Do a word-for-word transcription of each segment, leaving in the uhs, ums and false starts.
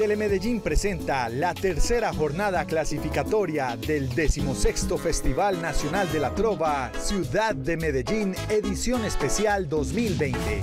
Telemedellín presenta la tercera jornada clasificatoria del decimosexto Festival Nacional de la Trova Ciudad de Medellín, edición especial dos mil veinte.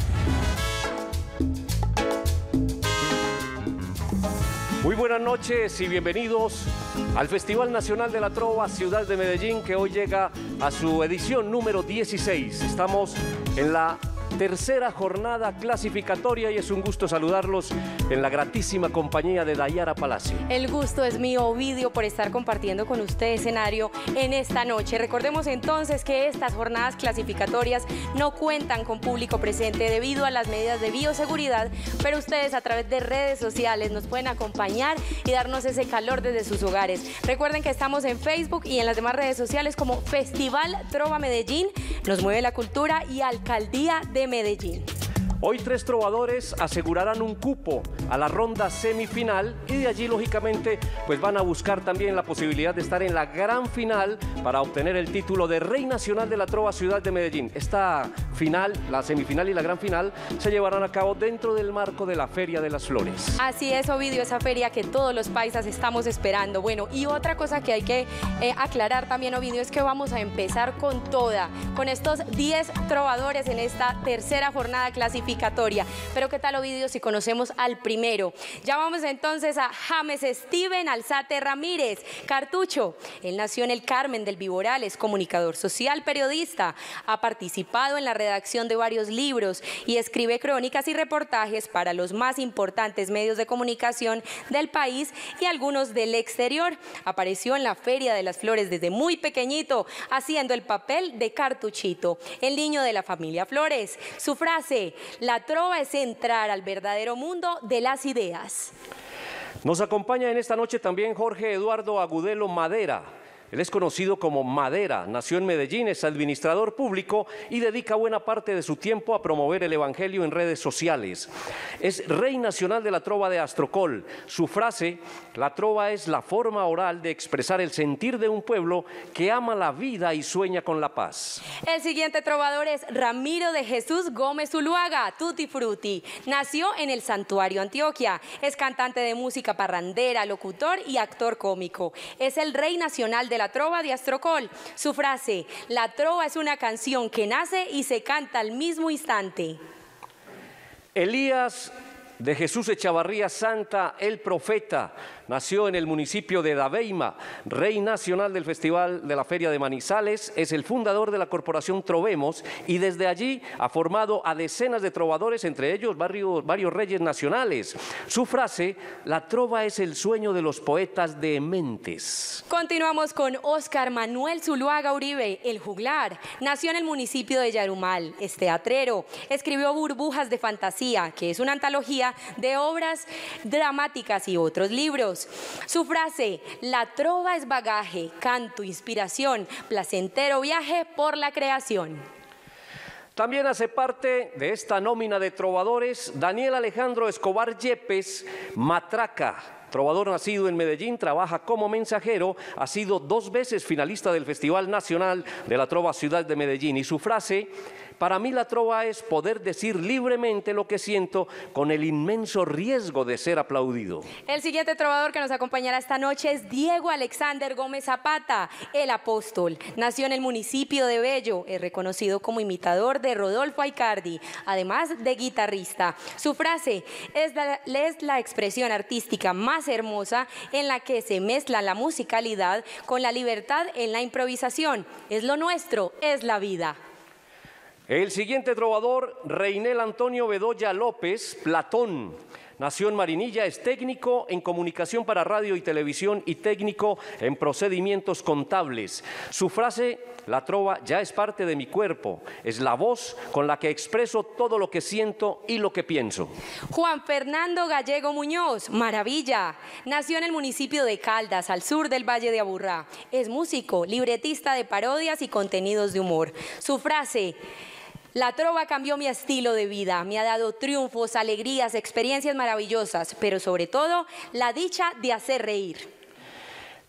Muy buenas noches y bienvenidos al Festival Nacional de la Trova Ciudad de Medellín, que hoy llega a su edición número dieciséis. Estamos en la tercera jornada clasificatoria y es un gusto saludarlos en la gratísima compañía de Dayara Palacio. El gusto es mío, Ovidio, por estar compartiendo con usted escenario en esta noche. Recordemos entonces que estas jornadas clasificatorias no cuentan con público presente debido a las medidas de bioseguridad, pero ustedes a través de redes sociales nos pueden acompañar y darnos ese calor desde sus hogares. Recuerden que estamos en Facebook y en las demás redes sociales como Festival Trova Medellín, Nos Mueve la Cultura y Alcaldía de Medellín. Hoy tres trovadores asegurarán un cupo a la ronda semifinal y de allí, lógicamente, pues van a buscar también la posibilidad de estar en la gran final para obtener el título de Rey Nacional de la Trova Ciudad de Medellín. Esta final, la semifinal y la gran final, se llevarán a cabo dentro del marco de la Feria de las Flores. Así es, Ovidio, esa feria que todos los paisas estamos esperando. Bueno, y otra cosa que hay que eh, aclarar también, Ovidio, es que vamos a empezar con toda, con estos diez trovadores en esta tercera jornada clasificatoria. Pero ¿qué tal, Ovidio, si conocemos al primero? Llamamos entonces a James Steven Alzate Ramírez, Cartucho. Él nació en el Carmen del Viboral, es comunicador social, periodista, ha participado en la redacción de varios libros y escribe crónicas y reportajes para los más importantes medios de comunicación del país y algunos del exterior. Apareció en la Feria de las Flores desde muy pequeñito, haciendo el papel de Cartuchito, el niño de la familia Flores. Su frase: la trova es entrar al verdadero mundo de las ideas. Nos acompaña en esta noche también Jorge Eduardo Agudelo Madera. Él es conocido como Madera, nació en Medellín, es administrador público y dedica buena parte de su tiempo a promover el evangelio en redes sociales. Es Rey Nacional de la Trova de Astrocol. Su frase: la trova es la forma oral de expresar el sentir de un pueblo que ama la vida y sueña con la paz. El siguiente trovador es Ramiro de Jesús Gómez Zuluaga, Tutti Frutti. Nació en el Santuario, Antioquia. Es cantante de música parrandera, locutor y actor cómico. Es el Rey Nacional de la Trova de Astrocol. Su frase: la trova es una canción que nace y se canta al mismo instante. Elías de Jesús Echavarría Santa, el profeta, nació en el municipio de Daveima, Rey Nacional del Festival de la Feria de Manizales, es el fundador de la corporación Trovemos y desde allí ha formado a decenas de trovadores, entre ellos varios, varios reyes nacionales. Su frase: la trova es el sueño de los poetas dementes. Continuamos con Óscar Manuel Zuluaga Uribe, el juglar. Nació en el municipio de Yarumal, es teatrero. Escribió Burbujas de Fantasía, que es una antología de obras dramáticas y otros libros. Su frase: la trova es bagaje, canto, inspiración, placentero viaje por la creación. También hace parte de esta nómina de trovadores Daniel Alejandro Escobar Yepes, Matraca. Trovador nacido en Medellín, trabaja como mensajero, ha sido dos veces finalista del Festival Nacional de la Trova Ciudad de Medellín y su frase: para mí la trova es poder decir libremente lo que siento con el inmenso riesgo de ser aplaudido. El siguiente trovador que nos acompañará esta noche es Diego Alexander Gómez Zapata, el apóstol. Nació en el municipio de Bello, es reconocido como imitador de Rodolfo Aicardi, además de guitarrista. Su frase: es la, es la expresión artística más hermosa en la que se mezcla la musicalidad con la libertad en la improvisación. Es lo nuestro, es la vida. El siguiente trovador, Reinel Antonio Bedoya López, Platón. Nació en Marinilla, es técnico en comunicación para radio y televisión y técnico en procedimientos contables. Su frase: la trova ya es parte de mi cuerpo, es la voz con la que expreso todo lo que siento y lo que pienso. Juan Fernando Gallego Muñoz, Maravilla. Nació en el municipio de Caldas, al sur del Valle de Aburrá. Es músico, libretista de parodias y contenidos de humor. Su frase: la trova cambió mi estilo de vida, me ha dado triunfos, alegrías, experiencias maravillosas, pero sobre todo la dicha de hacer reír.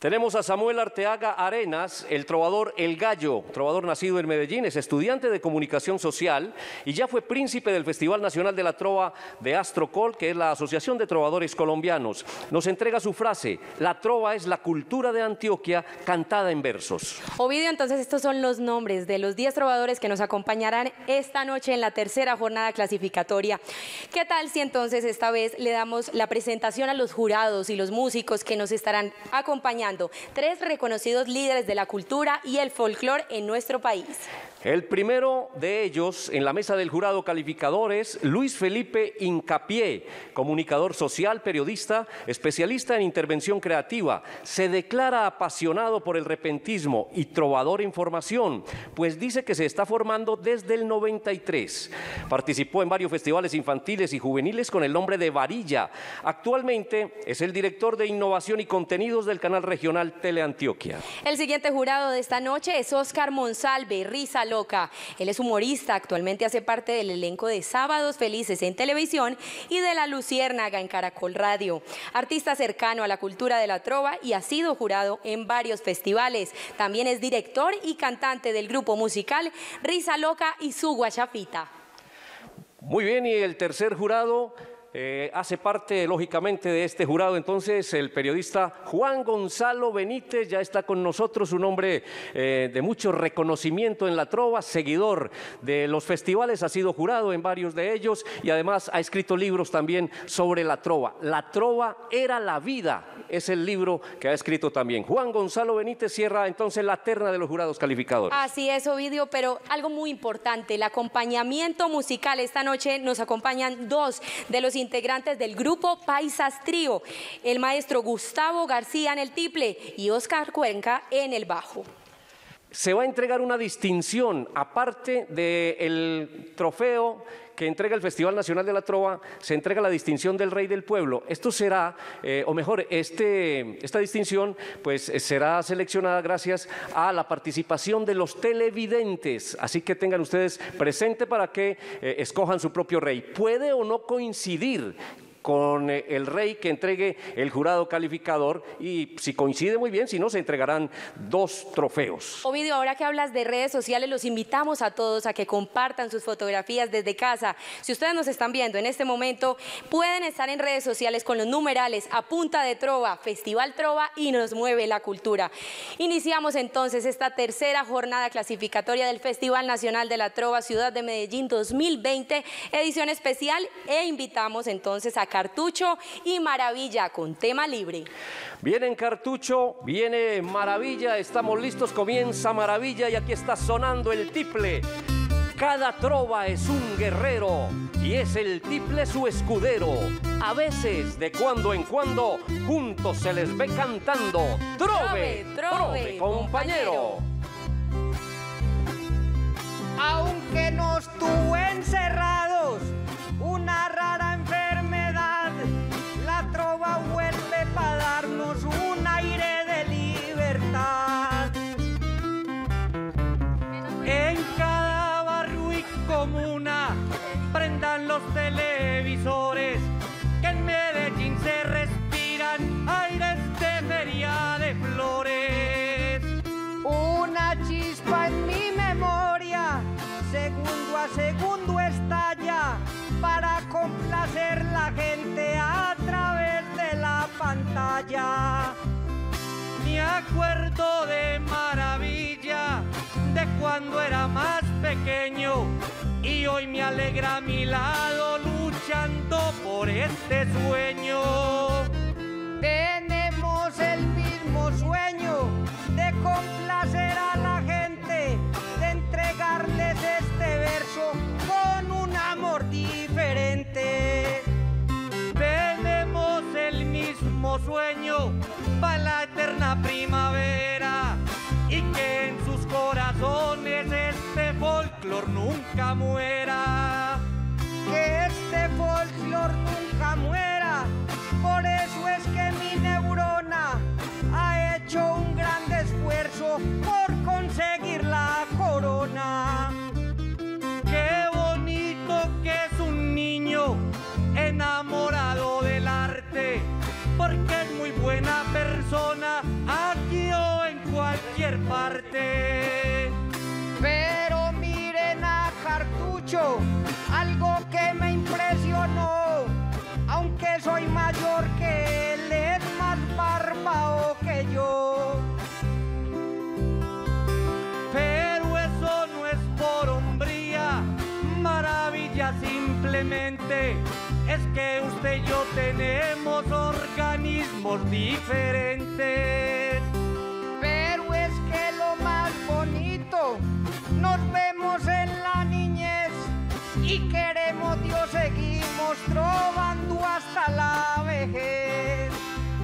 Tenemos a Samuel Arteaga Arenas, el trovador El Gallo, trovador nacido en Medellín, es estudiante de comunicación social y ya fue príncipe del Festival Nacional de la Trova de Astrocol, que es la Asociación de Trovadores Colombianos. Nos entrega su frase: la trova es la cultura de Antioquia cantada en versos. Ovidio, entonces estos son los nombres de los diez trovadores que nos acompañarán esta noche en la tercera jornada clasificatoria. ¿Qué tal si entonces esta vez le damos la presentación a los jurados y los músicos que nos estarán acompañando? Tres reconocidos líderes de la cultura y el folclore en nuestro país. El primero de ellos en la mesa del jurado calificador es Luis Felipe Incapié, comunicador social, periodista, especialista en intervención creativa. Se declara apasionado por el repentismo y trovador en formación, pues dice que se está formando desde el noventa y tres. Participó en varios festivales infantiles y juveniles con el nombre de Varilla. Actualmente es el director de innovación y contenidos del canal regional Teleantioquia. El siguiente jurado de esta noche es Oscar Monsalve, Risa Loca. Él es humorista, actualmente hace parte del elenco de Sábados Felices en televisión y de La Luciérnaga en Caracol Radio. Artista cercano a la cultura de la trova y ha sido jurado en varios festivales. También es director y cantante del grupo musical Risa Loca y Su Guachafita. Muy bien, y el tercer jurado Eh, hace parte, lógicamente, de este jurado, entonces, el periodista Juan Gonzalo Benítez ya está con nosotros, un hombre eh, de mucho reconocimiento en la trova, seguidor de los festivales, ha sido jurado en varios de ellos y además ha escrito libros también sobre la trova. La trova era la vida, es el libro que ha escrito también. Juan Gonzalo Benítez cierra entonces la terna de los jurados calificadores. Así es, Ovidio, pero algo muy importante, el acompañamiento musical. Esta noche nos acompañan dos de los integrantes del grupo Paisas Trío, el maestro Gustavo García en el tiple y Oscar Cuenca en el bajo. Se va a entregar una distinción, aparte del trofeo que entrega el Festival Nacional de la Trova, se entrega la distinción del Rey del Pueblo. Esto será, eh, o mejor, este, esta distinción pues será seleccionada gracias a la participación de los televidentes, así que tengan ustedes presente para que eh, escojan su propio rey. Puede o no coincidir con el rey que entregue el jurado calificador y si coincide muy bien, si no se entregarán dos trofeos. Ovidio, ahora que hablas de redes sociales, los invitamos a todos a que compartan sus fotografías desde casa. Si ustedes nos están viendo en este momento, pueden estar en redes sociales con los numerales A Punta de Trova, Festival Trova y Nos Mueve la Cultura. Iniciamos entonces esta tercera jornada clasificatoria del Festival Nacional de la Trova Ciudad de Medellín dos mil veinte, edición especial, e invitamos entonces a Cartucho y Maravilla con tema libre. Viene Cartucho, viene Maravilla, estamos listos, comienza Maravilla y aquí está sonando el tiple. Cada trova es un guerrero y es el tiple su escudero. A veces, de cuando en cuando, juntos se les ve cantando. Trove, trove, trove compañero. Aunque nos tuvo encerrados una rara enfermedad, la trova vuelve para darnos un aire de libertad. En cada barrio y comuna prendan los televisores, que en Medellín se respiran aires de feria de flores. Una chispa en mi memoria, segundo a segundo estalla, para complacer la gente a través de la pantalla. Me acuerdo de Maravilla, de cuando era más pequeño, y hoy me alegra a mi lado luchando por este sueño. Tenemos el mismo sueño de complacer a la gente, de entregarles este verso con un amor diferente. Tenemos el mismo sueño para la eterna primavera y que en sus corazones este folclor nunca muera. Que este folclor nunca muera, por eso es que mi neurona ha hecho un gran esfuerzo por conseguir la corona. Qué bonito que es un niño enamorado del arte, porque es muy buena persona a simplemente es que usted y yo tenemos organismos diferentes. Pero es que lo más bonito, nos vemos en la niñez y queremos Dios seguimos trovando hasta la vejez.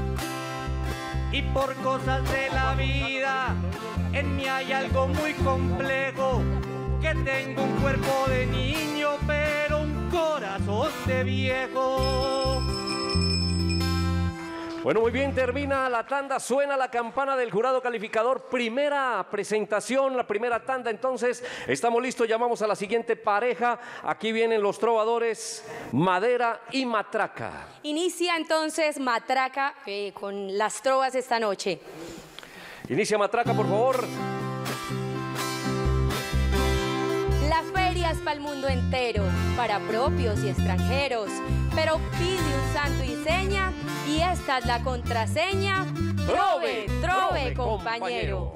Y por cosas de la vida, en mí hay algo muy complejo, que tengo un cuerpo de niño, pero un corazón de viejo. Bueno, muy bien, termina la tanda, suena la campana del jurado calificador, primera presentación, la primera tanda, entonces estamos listos, llamamos a la siguiente pareja, aquí vienen los trovadores Madera y Matraca. Inicia entonces Matraca eh, con las trovas esta noche. Inicia Matraca, por favor. La feria es para el mundo entero, para propios y extranjeros, pero pide un santo y seña, y esta es la contraseña. Trove, trove, compañero.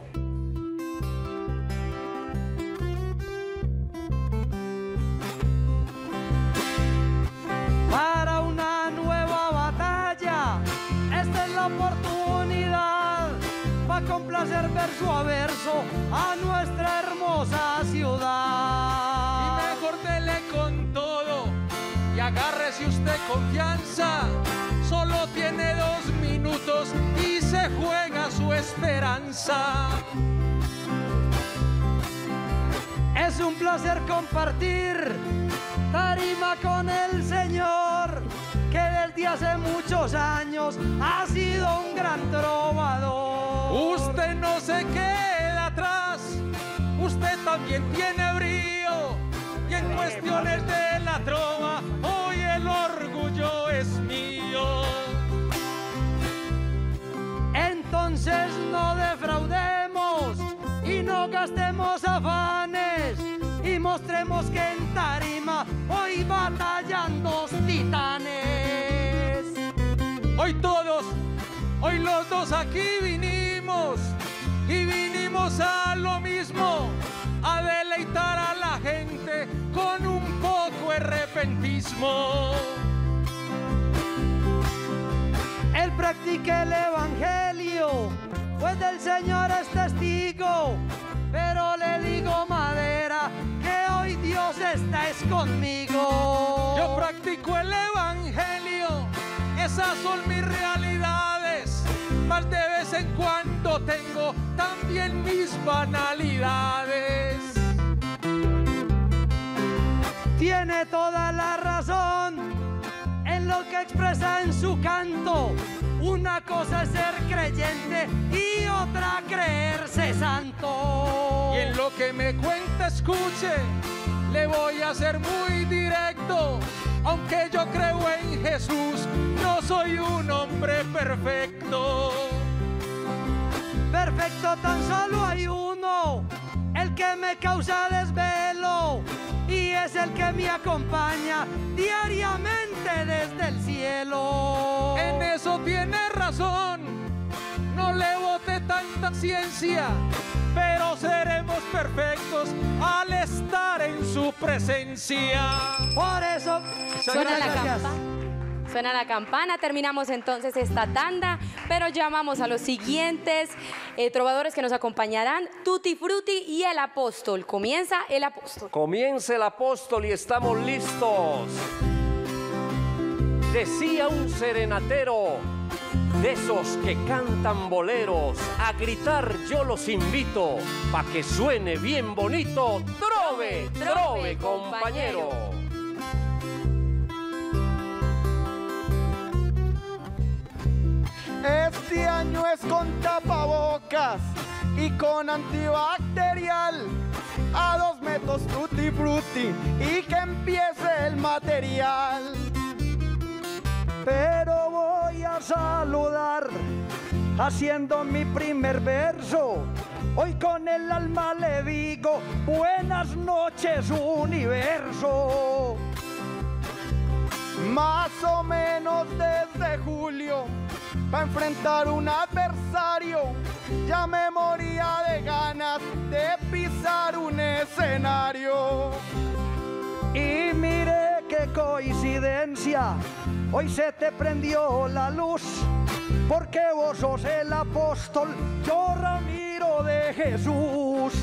Para una nueva batalla, esta es la oportunidad para complacer verso a verso a nuestra hermosa ciudad. Y mejor dele con todo y agárrese usted confianza. Solo tiene dos minutos y se juega su esperanza. Es un placer compartir tarima con el Señor, que desde hace muchos años ha sido un gran trovador. Usted no se queda atrás, usted también tiene brío, y en cuestiones de la trova hoy el orgullo es mío. Entonces no defraudemos y no gastemos afanes, y mostremos que en tarima hoy batallan dos titanes. Hoy todos, hoy los dos aquí vinimos, y vinimos a lo mismo, a deleitar a la gente con un poco de repentismo. Él practica el evangelio, pues del Señor es testigo, pero le digo, Madera, que hoy Dios está es conmigo. Yo practico el evangelio, esas son mis realidades, mas de vez en cuando tengo también mis banalidades. Tiene toda la razón en lo que expresa en su canto. Una cosa es ser creyente y otra creerse santo. Y en lo que me cuenta, escuche, le voy a ser muy directo. Aunque yo creo en Jesús, no soy un hombre perfecto. Perfecto tan solo hay uno, el que me causa desvelo, y es el que me acompaña diariamente desde el cielo. En eso tiene razón, no le bote tanta ciencia, pero seremos perfectos al estar en su presencia. Por eso, Suena la campana. Suena la campana, terminamos entonces esta tanda, pero llamamos a los siguientes eh, trovadores que nos acompañarán, Tutti Frutti y el Apóstol. Comienza el Apóstol. Comienza el Apóstol y estamos listos. Decía un serenatero, de esos que cantan boleros, a gritar yo los invito, pa' que suene bien bonito. Trove, trove, compañero. Este año es con tapabocas y con antibacterial. A dos metros tutti frutti y que empiece el material. pero voy a saludar haciendo mi primer verso. Hoy con el alma le digo, buenas noches universo. Más o menos desde julio, para enfrentar un adversario, ya me moría de ganas de pisar un escenario. Y mire iglesia, hoy se te prendió la luz, porque vos sos el apóstol, yo Ramiro de Jesús.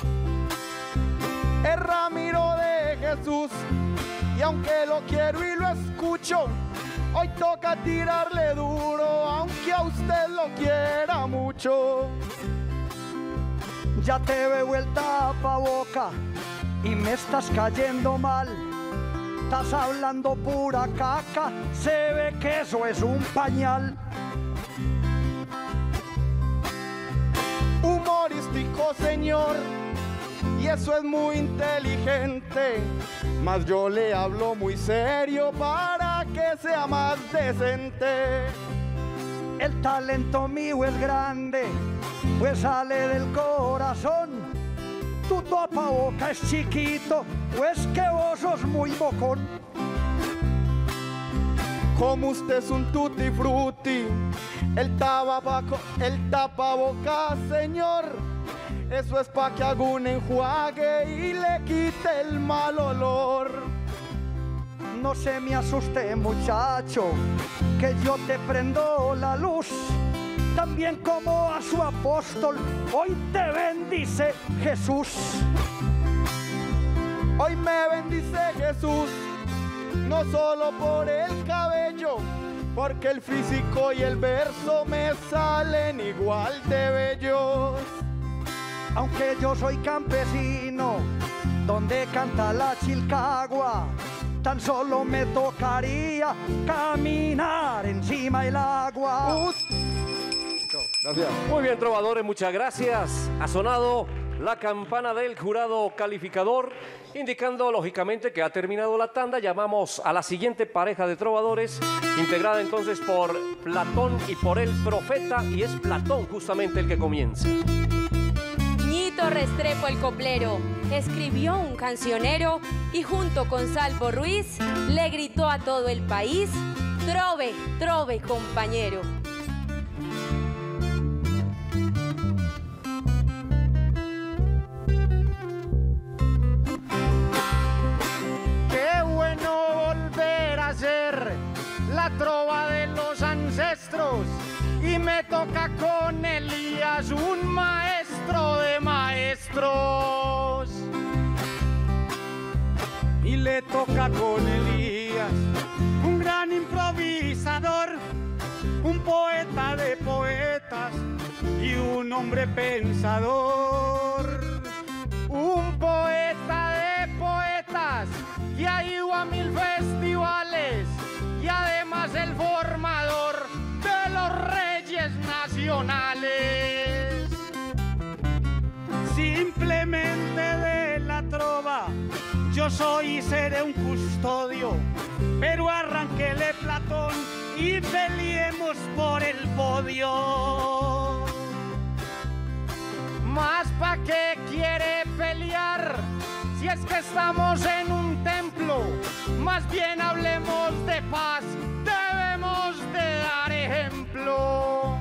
Es Ramiro de Jesús, y aunque lo quiero y lo escucho, hoy toca tirarle duro, aunque a usted lo quiera mucho. Ya te veo el tapaboca y me estás cayendo mal. Estás hablando pura caca, se ve que eso es un pañal. Humorístico, señor, y eso es muy inteligente, mas yo le hablo muy serio para que sea más decente. El talento mío es grande, pues sale del corazón. Tu tapaboca es chiquito, pues que vos sos muy bocón. Como usted es un tutti frutti, el tabaco, el tapaboca, señor, eso es pa' que haga un enjuague y le quite el mal olor. No se me asuste, muchacho, que yo te prendo la luz. También como a su apóstol, hoy te bendice Jesús. Hoy me bendice Jesús, no solo por el cabello, porque el físico y el verso me salen igual de bellos. Aunque yo soy campesino, donde canta la chilcagua, tan solo me tocaría caminar encima del agua. Uh. Gracias. Muy bien, trovadores, muchas gracias. Ha sonado la campana del jurado calificador, indicando lógicamente que ha terminado la tanda. Llamamos a la siguiente pareja de trovadores, integrada entonces por Platón y por el Profeta, y es Platón justamente el que comienza. Ñito Restrepo el coplero escribió un cancionero y junto con Salvo Ruiz le gritó a todo el país: trove, trove, compañero. Qué bueno volver a ser la trova de los ancestros, y me toca con Elías, un maestro de maestros. Y le toca con Elías, un gran improvisador, un poeta de poetas y un hombre pensador. Un poeta de poetas que ha ido a mil festivales y además el formador de los reyes nacionales. Simplemente de la trova, yo soy y seré un custodio, pero arranquele Platón y peleemos por el podio. ¿Más pa' qué quiere pelear? Si es que estamos en un templo, más bien hablemos de paz, debemos de dar ejemplo.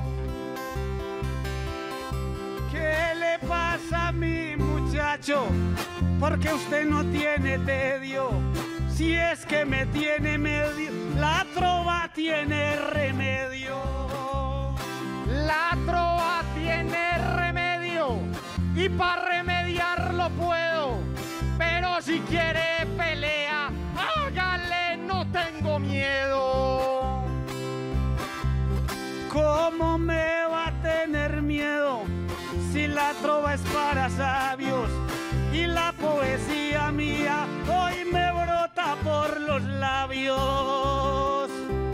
¿Qué le pasa a mi muchacho? Porque usted no tiene tedio. Si es que me tiene medio, la trova tiene remedio. La trova tiene remedio y para remediarlo puedo, pero si quiere pelea, hágale, no tengo miedo. ¿Cómo me va a tener miedo si la trova es para sabios y la poesía mía hoy me brota por los labios?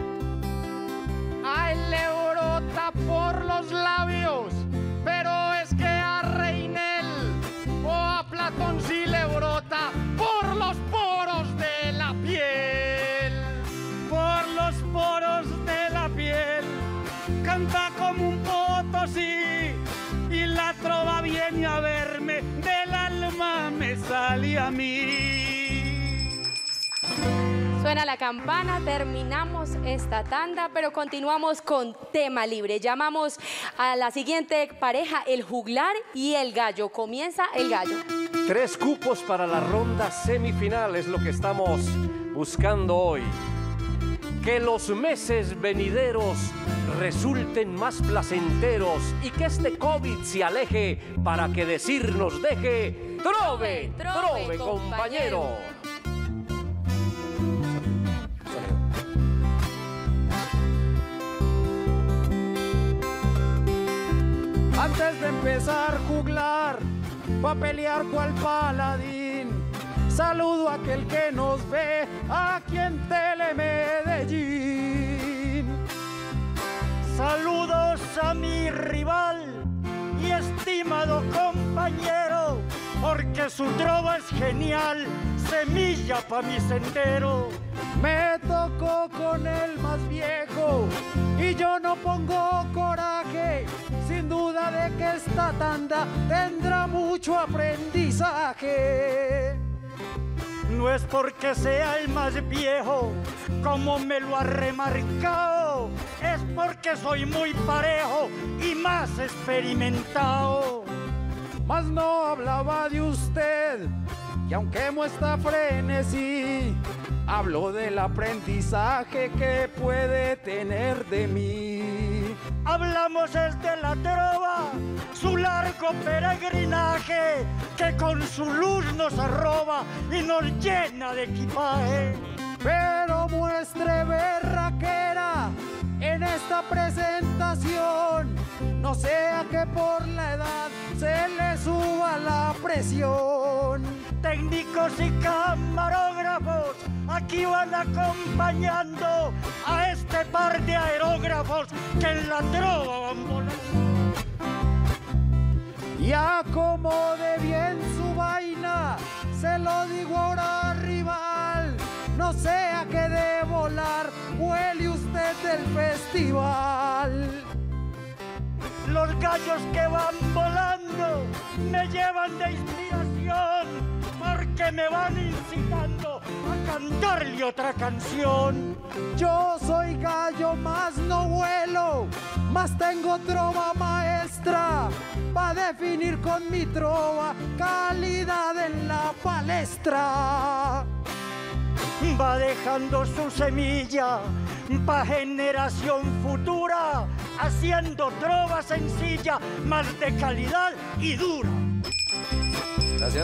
A él le brota por los labios, pero es que a Reinel o a Platón sí le brota por los poros de la piel. Por los poros de la piel canta como un potosí, y la trova viene a verme, del alma me sale a mí. Suena la campana, terminamos esta tanda, pero continuamos con tema libre. Llamamos a la siguiente pareja, el juglar y el gallo. Comienza el gallo. Tres cupos para la ronda semifinal es lo que estamos buscando hoy. que los meses venideros resulten más placenteros y que este COVID se aleje para que decir nos deje trove, trove, compañero. Antes de empezar a juglar, pa' pelear cual paladín, saludo a aquel que nos ve aquí en Telemedellín. Saludos a mi rival y estimado compañero, porque su trova es genial, semilla pa' mi sendero. Me tocó con el más viejo y yo no pongo coraje, sin duda de que esta tanda tendrá mucho aprendizaje. No es porque sea el más viejo, como me lo ha remarcado, es porque soy muy parejo y más experimentado. Mas no hablaba de usted, y aunque muestra frenesí, hablo del aprendizaje que puede tener de mí. Hablamos es de la trova, su largo peregrinaje, que con su luz nos arroba y nos llena de equipaje. Pero muestre berraquera en esta presentación, no sea que por la edad se le suba la presión. Técnicos y camarógrafos aquí van acompañando a este par de aerógrafos que en la trova van volando. Y acomode bien su vaina, se lo digo ahora rival, no sea que de volar huele usted del festival. Los gallos que van volando me llevan de inspiración, porque me van incitando a cantarle otra canción. Yo soy gallo, más no vuelo, más tengo trova maestra, pa' definir con mi trova calidad en la palestra. Va dejando su semilla pa' generación futura, haciendo trova sencilla, más de calidad y dura. Gracias.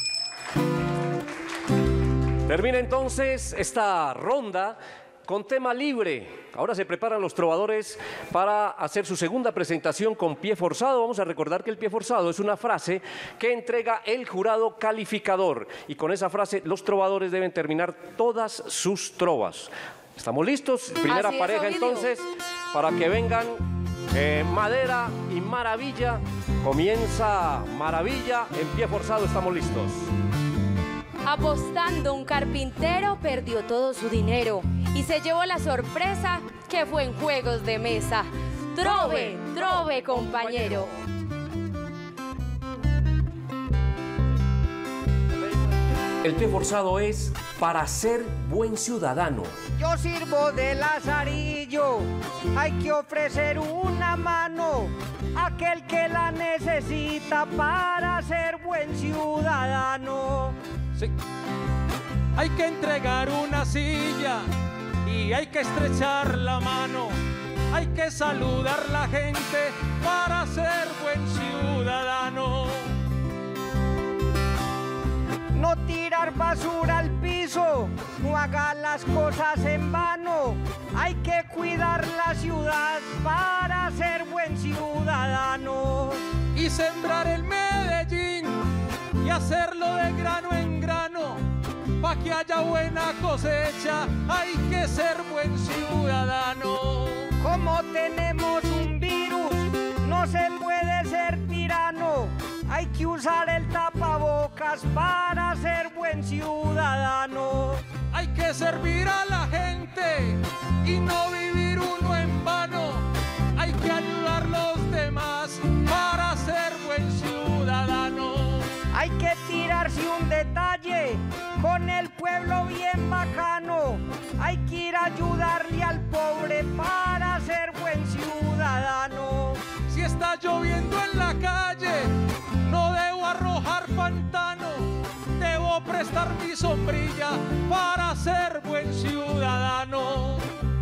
Termina entonces esta ronda con tema libre. Ahora se preparan los trovadores para hacer su segunda presentación con pie forzado. Vamos a recordar que el pie forzado es una frase que entrega el jurado calificador. Y con esa frase los trovadores deben terminar todas sus trovas. ¿Estamos listos? Primera Así es, pareja Ovidio. entonces, para que vengan eh, Madera y Maravilla. Comienza Maravilla en pie forzado, estamos listos. Apostando, un carpintero perdió todo su dinero y se llevó la sorpresa que fue en juegos de mesa. Trove, trove, compañero. El pie forzado es para ser buen ciudadano. Yo sirvo de lazarillo, hay que ofrecer una mano a aquel que la necesita para ser buen ciudadano. Sí. Hay que entregar una silla y hay que estrechar la mano. Hay que saludar a la gente para ser buen ciudadano. No tirar basura al piso, no haga las cosas en vano. Hay que cuidar la ciudad para ser buen ciudadano. Y sembrar el Medellín y hacerlo de grano en grano. Pa' que haya buena cosecha hay que ser buen ciudadano. Como tenemos un virus, no se puede ser tirano. Hay que usar el tapabocas para ser buen ciudadano. Hay que servir a la gente y no vivir uno en vano. Hay que ayudar a los demás para ser buen ciudadano. Hay que tirarse un detalle con el pueblo bien bacano. Hay que ir a ayudarle al pobre para ser buen ciudadano. Si está lloviendo en la calle, no debo arrojar pantano. Debo prestar mi sombrilla para ser buen ciudadano.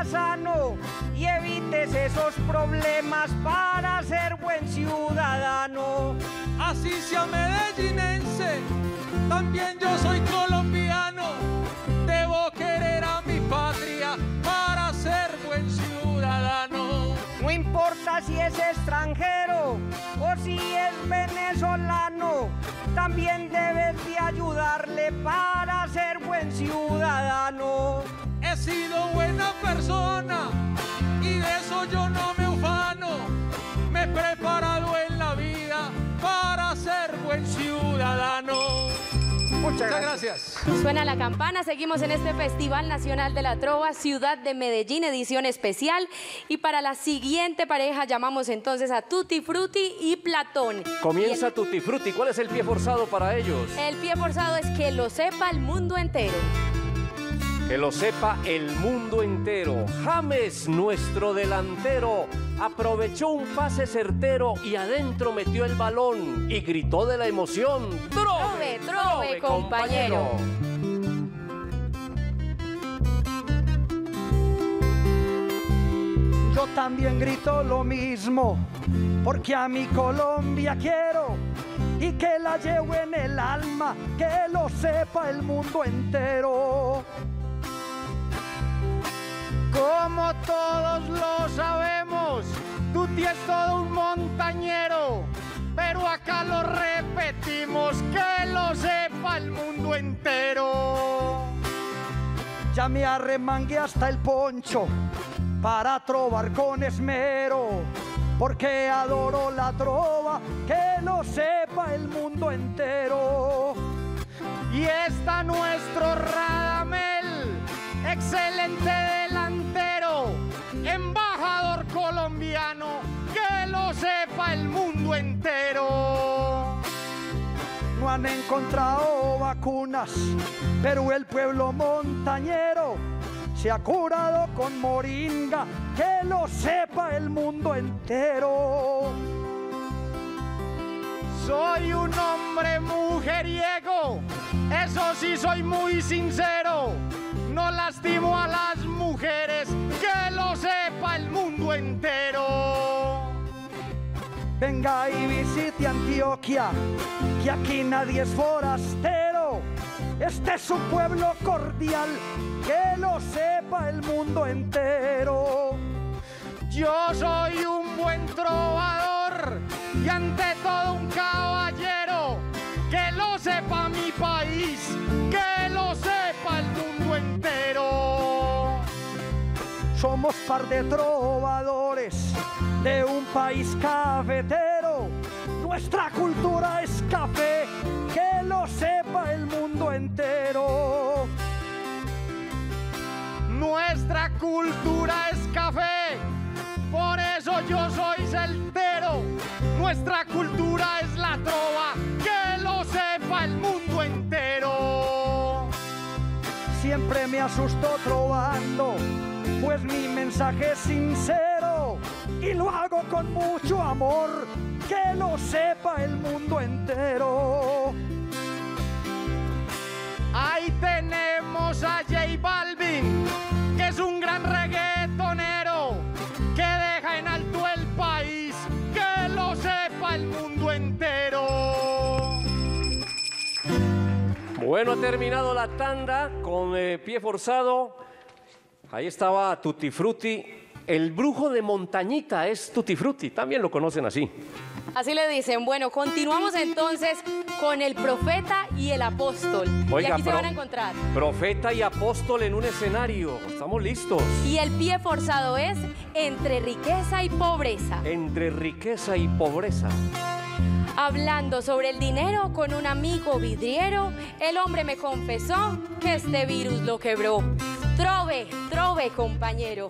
sano y evites esos problemas para ser buen ciudadano. Así sea medellinense, también yo soy colombiano. Debo querer a mi patria para ser buen ciudadano. No importa si es extranjero o si es venezolano, también debes de ayudarle para ser buen ciudadano. He sido buena persona y de eso yo no me ufano. Me he preparado en la vida para ser buen ciudadano. Muchas Muchas gracias. gracias. Suena la campana, seguimos en este Festival Nacional de la Trova, Ciudad de Medellín, edición especial. Y para la siguiente pareja llamamos entonces a Tutti Frutti y Platón. Comienza Y el, Tutti Frutti. ¿Cuál es el pie forzado para ellos? el pie forzado es que lo sepa el mundo entero. Que lo sepa el mundo entero. James, nuestro delantero, aprovechó un pase certero y adentro metió el balón y gritó de la emoción. Trove, trove, compañero. Yo también grito lo mismo, porque a mi Colombia quiero y que la llevo en el alma, que lo sepa el mundo entero. Como todos lo sabemos, Tutti es todo un montañero, pero acá lo repetimos, que lo sepa el mundo entero. Ya me arremangué hasta el poncho para trovar con esmero, porque adoro la trova, que lo sepa el mundo entero. Y está nuestro Radamel, excelente delantero, embajador colombiano, que lo sepa el mundo entero. No han encontrado vacunas, pero el pueblo montañero se ha curado con moringa, que lo sepa el mundo entero. Soy un hombre mujeriego, eso sí soy muy sincero. No lastimo a las mujeres, que lo sepa el mundo entero. Venga y visite Antioquia, que aquí nadie es forastero. Este es un pueblo cordial, que lo sepa el mundo entero. Yo soy un buen trovador y ante todo un caballero, que lo sepa mi país, que lo sepa el mundo entero. Somos par de trovadores de un país cafetero. Nuestra cultura es café, que lo sepa el mundo entero. Nuestra cultura es café, por eso yo soy celtero. Nuestra cultura es la trova, que lo sepa el mundo entero. Siempre me asusto trovando, pues mi mensaje es sincero y lo hago con mucho amor, que lo sepa el mundo entero. Ahí tenemos a J Balvin, que es un gran reggaetonero, que deja en alto el país, que lo sepa el mundo entero. Bueno, ha terminado la tanda con eh, pie forzado. Ahí estaba Tutti Frutti. El brujo de Montañita es Tutti Frutti, también lo conocen así. Así le dicen. Bueno, continuamos entonces con el profeta y el apóstol. Oiga, y aquí se pro- van a encontrar. Profeta y apóstol en un escenario. Estamos listos. Y el pie forzado es entre riqueza y pobreza. Entre riqueza y pobreza. Hablando sobre el dinero con un amigo vidriero, el hombre me confesó que este virus lo quebró. Trove, trove, compañero.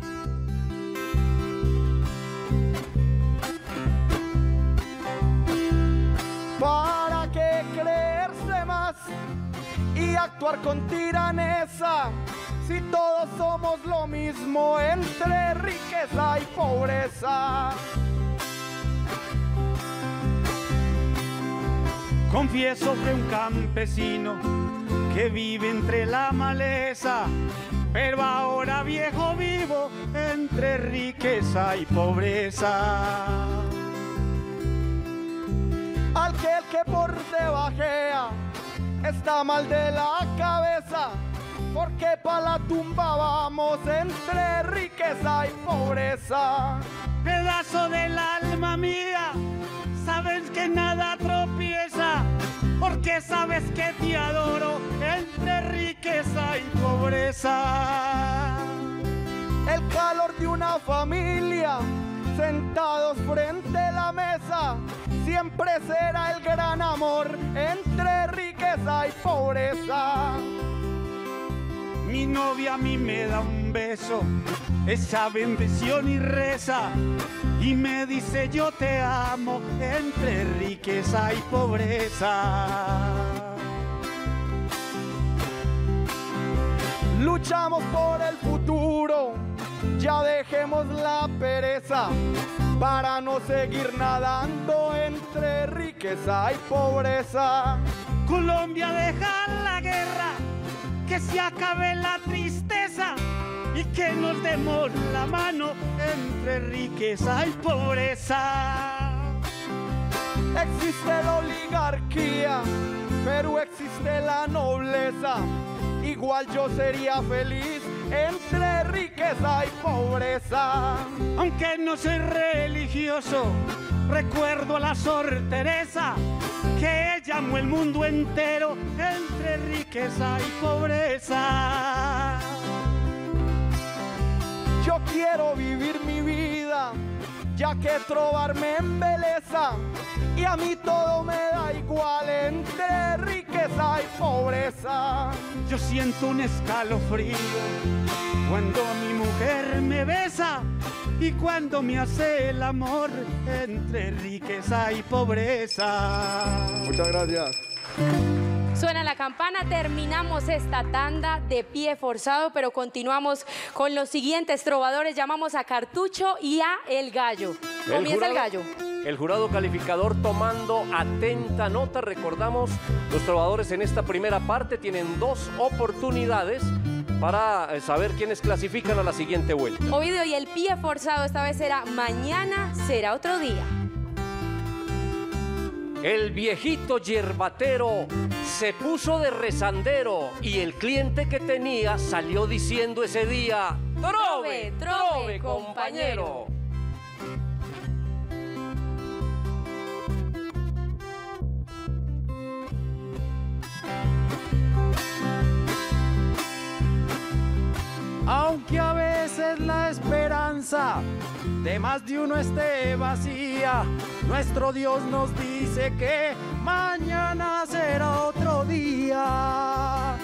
¿Para qué creerse más y actuar con tiraneza? Si todos somos lo mismo entre riqueza y pobreza. Confieso que un campesino que vive entre la maleza pero ahora viejo vivo entre riqueza y pobreza. Aquel que por debajea está mal de la cabeza, porque pa' la tumba vamos entre riqueza y pobreza. Pedazo del alma mía, sabes que nada tropieza, porque sabes que te adoro entre riqueza y pobreza. El calor de una familia, sentados frente a la mesa, siempre será el gran amor entre riqueza y pobreza. Mi novia a mí me da un beso, esa bendición y reza, y me dice yo te amo entre riqueza y pobreza. Luchamos por el futuro, ya dejemos la pereza, para no seguir nadando entre riqueza y pobreza. Colombia, deja la guerra, que se acabe la tristeza y que nos demos la mano entre riqueza y pobreza. Existe la oligarquía, pero existe la nobleza. Igual yo sería feliz entre riqueza y pobreza. Aunque no soy religioso, recuerdo a la Sor Teresa, que ella amó el mundo entero entre riqueza y pobreza. Yo quiero vivir mi vida, ya que trobarme en belleza, y a mí todo me da igual entre riqueza y pobreza. Yo siento un escalofrío cuando mi mujer me besa y cuando me hace el amor entre riqueza y pobreza. Muchas gracias. Suena la campana, terminamos esta tanda de pie forzado, pero continuamos con los siguientes trovadores. Llamamos a Cartucho y a El Gallo. Comienza El Gallo. El jurado calificador tomando atenta nota. Recordamos, los trovadores en esta primera parte tienen dos oportunidades para saber quiénes clasifican a la siguiente vuelta. Ovidio, y el pie forzado esta vez será mañana será otro día. El viejito yerbatero se puso de rezandero y el cliente que tenía salió diciendo ese día: ¡Trove, trove, trove, compañero! Aunque a veces la esperanza de más de uno esté vacía, nuestro Dios nos dice que mañana será otro día.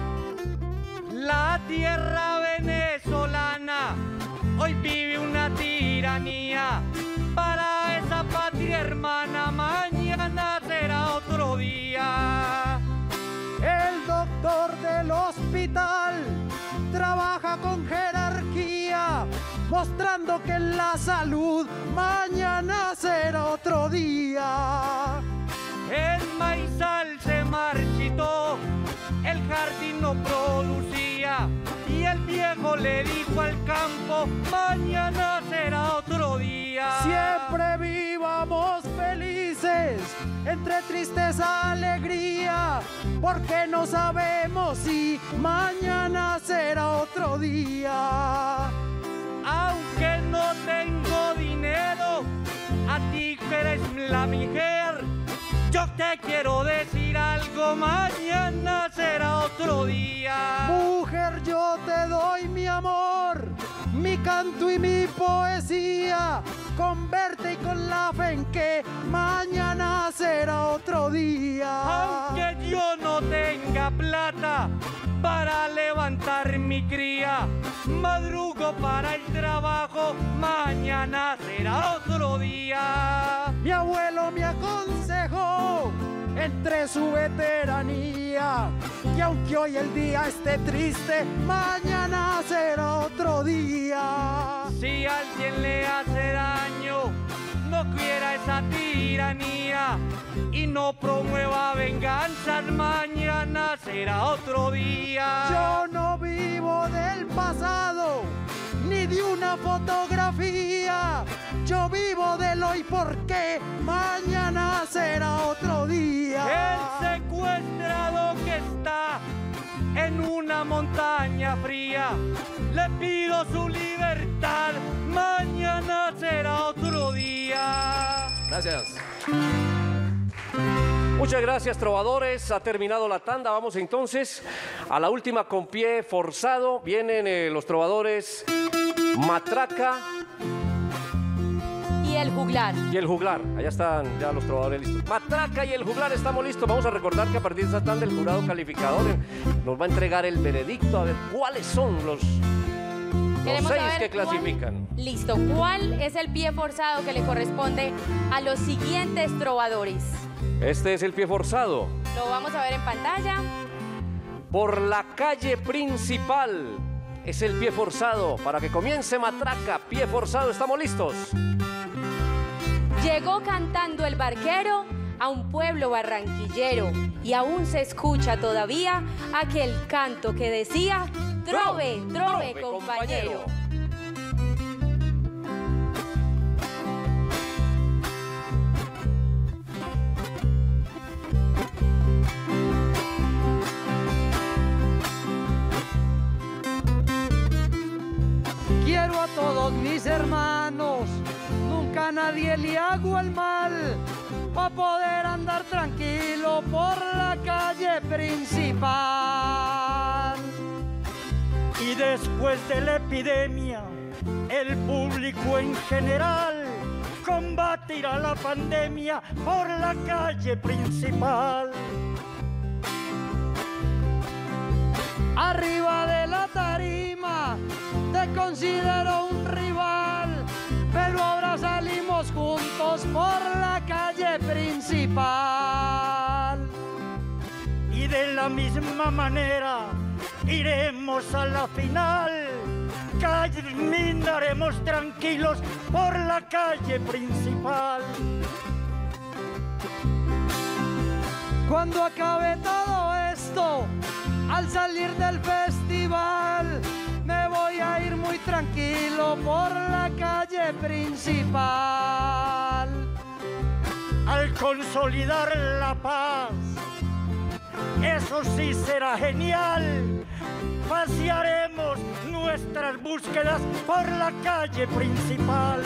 La tierra venezolana hoy vive una tiranía. Para esa patria hermana mañana será otro día. El doctor del hospital trabaja con jerarquía, mostrando que en la salud mañana será otro día. El maizal se marchitó, el jardín no producía, y el viejo le dijo al campo: mañana será otro día. Siempre vivamos felices, entre tristeza, alegría, porque no sabemos si mañana será otro día. Aunque no tengo dinero, a ti que eres la mujer, yo te quiero decir algo: mañana será otro día. Mujer, yo te doy mi amor, mi canto y mi poesía, con verte y con la fe en que mañana será otro día. Aunque yo no tenga plata para levantar mi cría, madrugo para el trabajo, mañana será otro día. Mi abuelo me aconsejó entre su veteranía, que aunque hoy el día esté triste, mañana será otro día. Si alguien le hace daño, no quiera esa tiranía y no promueva venganzas, mañana será otro día. Yo no vi vivo del pasado, ni de una fotografía. Yo vivo del hoy porque mañana será otro día. El secuestrado que está en una montaña fría, le pido su libertad, mañana será otro día. Gracias. Muchas gracias, trovadores. Ha terminado la tanda. Vamos entonces a la última con pie forzado. Vienen eh, los trovadores Matraca Y el juglar. y el juglar. Allá están ya los trovadores listos. Matraca y el juglar estamos listos. Vamos a recordar que a partir de esta tanda el jurado calificador eh, nos va a entregar el veredicto a ver cuáles son los, los Queremos seis saber que clasifican. cuál- listo. ¿Cuál es el pie forzado que le corresponde a los siguientes trovadores? Este es el pie forzado. Lo vamos a ver en pantalla. Por la calle principal es el pie forzado. Para que comience Matraca, pie forzado, ¿estamos listos? Llegó cantando el barquero a un pueblo barranquillero y aún se escucha todavía aquel canto que decía: trove, trove, Trove, compañero. Quiero a todos mis hermanos, nunca a nadie le hago el mal, para poder andar tranquilo por la calle principal. Y después de la epidemia, el público en general combatirá la pandemia por la calle principal. Arriba de la tarima te considero un rival, pero ahora salimos juntos por la calle principal. Y de la misma manera iremos a la final, caminaremos tranquilos por la calle principal. Cuando acabe todo esto, al salir del festival, me voy a ir muy tranquilo por la calle principal. Al consolidar la paz, eso sí será genial. Pasearemos nuestras búsquedas por la calle principal.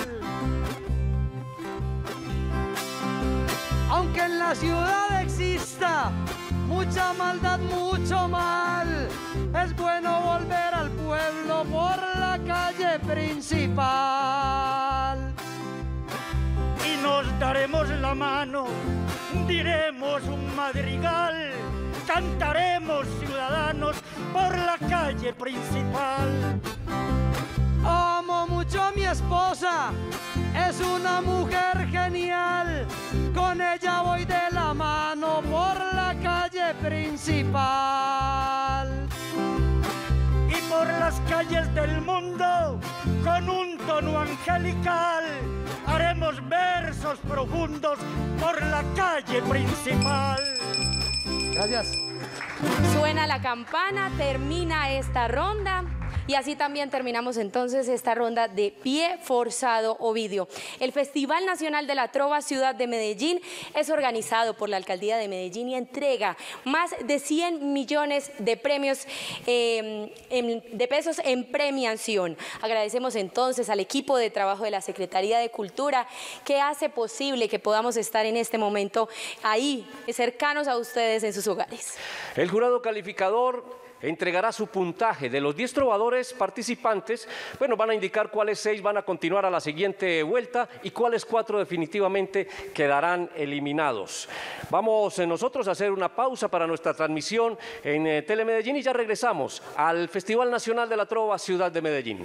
Aunque en la ciudad exista mucha maldad, mucho mal, es bueno volver al pueblo por la calle principal. Y nos daremos la mano, diremos un madrigal, cantaremos ciudadanos por la calle principal. Amo mucho a mi esposa, es una mujer genial, con ella voy de la mano por la calle principal. Y por las calles del mundo, con un tono angelical, haremos versos profundos por la calle principal. Gracias. Suena la campana, termina esta ronda. Y así también terminamos entonces esta ronda de pie forzado, Ovidio. El Festival Nacional de la Trova Ciudad de Medellín es organizado por la Alcaldía de Medellín y entrega más de cien millones de premios eh, en, de pesos en premiación. Agradecemos entonces al equipo de trabajo de la Secretaría de Cultura que hace posible que podamos estar en este momento ahí, cercanos a ustedes en sus hogares. El jurado calificador entregará su puntaje. De los diez trovadores participantes, bueno, van a indicar cuáles seis van a continuar a la siguiente vuelta y cuáles cuatro definitivamente quedarán eliminados. Vamos eh, nosotros a hacer una pausa para nuestra transmisión en eh, Telemedellín y ya regresamos al Festival Nacional de la Trova Ciudad de Medellín.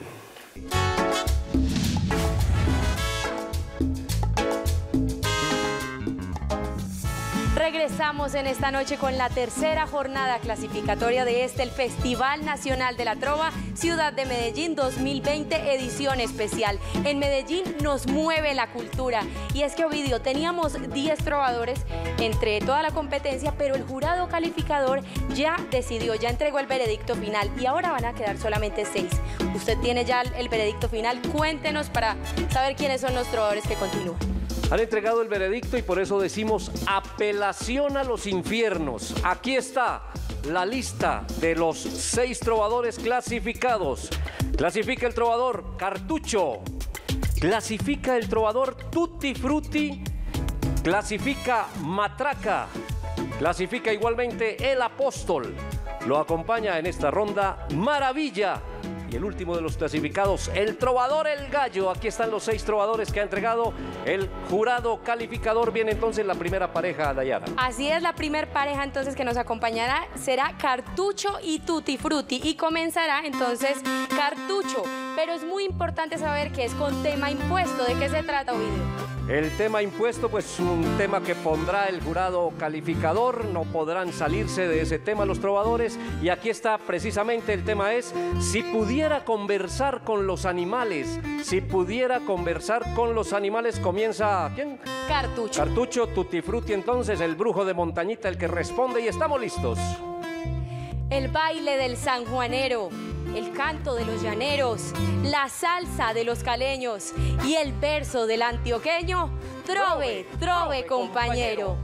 Regresamos. Comenzamos en esta noche con la tercera jornada clasificatoria de este, el Festival Nacional de la Trova, Ciudad de Medellín dos mil veinte, edición especial. En Medellín nos mueve la cultura. Y es que, Ovidio, teníamos diez trovadores entre toda la competencia, pero el jurado calificador ya decidió, ya entregó el veredicto final y ahora van a quedar solamente seis. Usted tiene ya el veredicto final. Cuéntenos para saber quiénes son los trovadores que continúan. Han entregado el veredicto y por eso decimos apelación a los infiernos. Aquí está la lista de los seis trovadores clasificados. Clasifica el trovador Cartucho, clasifica el trovador Tutti Frutti, clasifica Matraca, clasifica igualmente el Apóstol. Lo acompaña en esta ronda Maravilla. Y el último de los clasificados, el trovador El Gallo. Aquí están los seis trovadores que ha entregado el jurado calificador. Viene entonces la primera pareja, Dayana. Así es, la primera pareja entonces que nos acompañará será Cartucho y Tutti Frutti. Y comenzará entonces Cartucho. Pero es muy importante saber que es con tema impuesto. ¿De qué se trata, Ovidio? El tema impuesto, pues un tema que pondrá el jurado calificador. No podrán salirse de ese tema los trovadores. Y aquí está precisamente el tema es: si pudiera conversar con los animales, si pudiera conversar con los animales, comienza ¿quién? Cartucho. Cartucho, Tutti Frutti, entonces el brujo de montañita el que responde y estamos listos. El baile del sanjuanero, el canto de los llaneros, la salsa de los caleños y el verso del antioqueño. Trove, trove, trove compañero.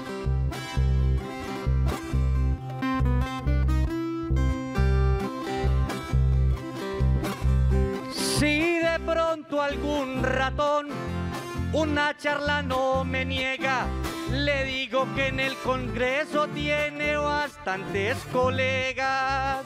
Si de pronto algún ratón una charla no me niega, le digo que en el Congreso tiene bastantes colegas.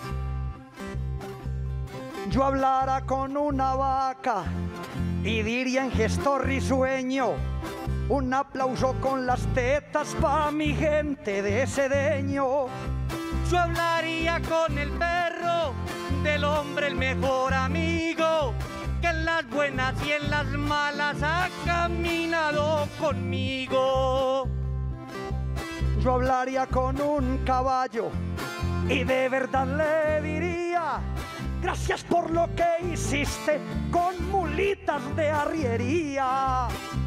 Yo hablara con una vaca y diría en gesto risueño: un aplauso con las tetas pa' mi gente de Cedeño. Yo hablaría con el perro del hombre, el mejor amigo, que en las buenas y en las malas ha caminado conmigo. Yo hablaría con un caballo y de verdad le diría: gracias por lo que hiciste con mulitas de arriería.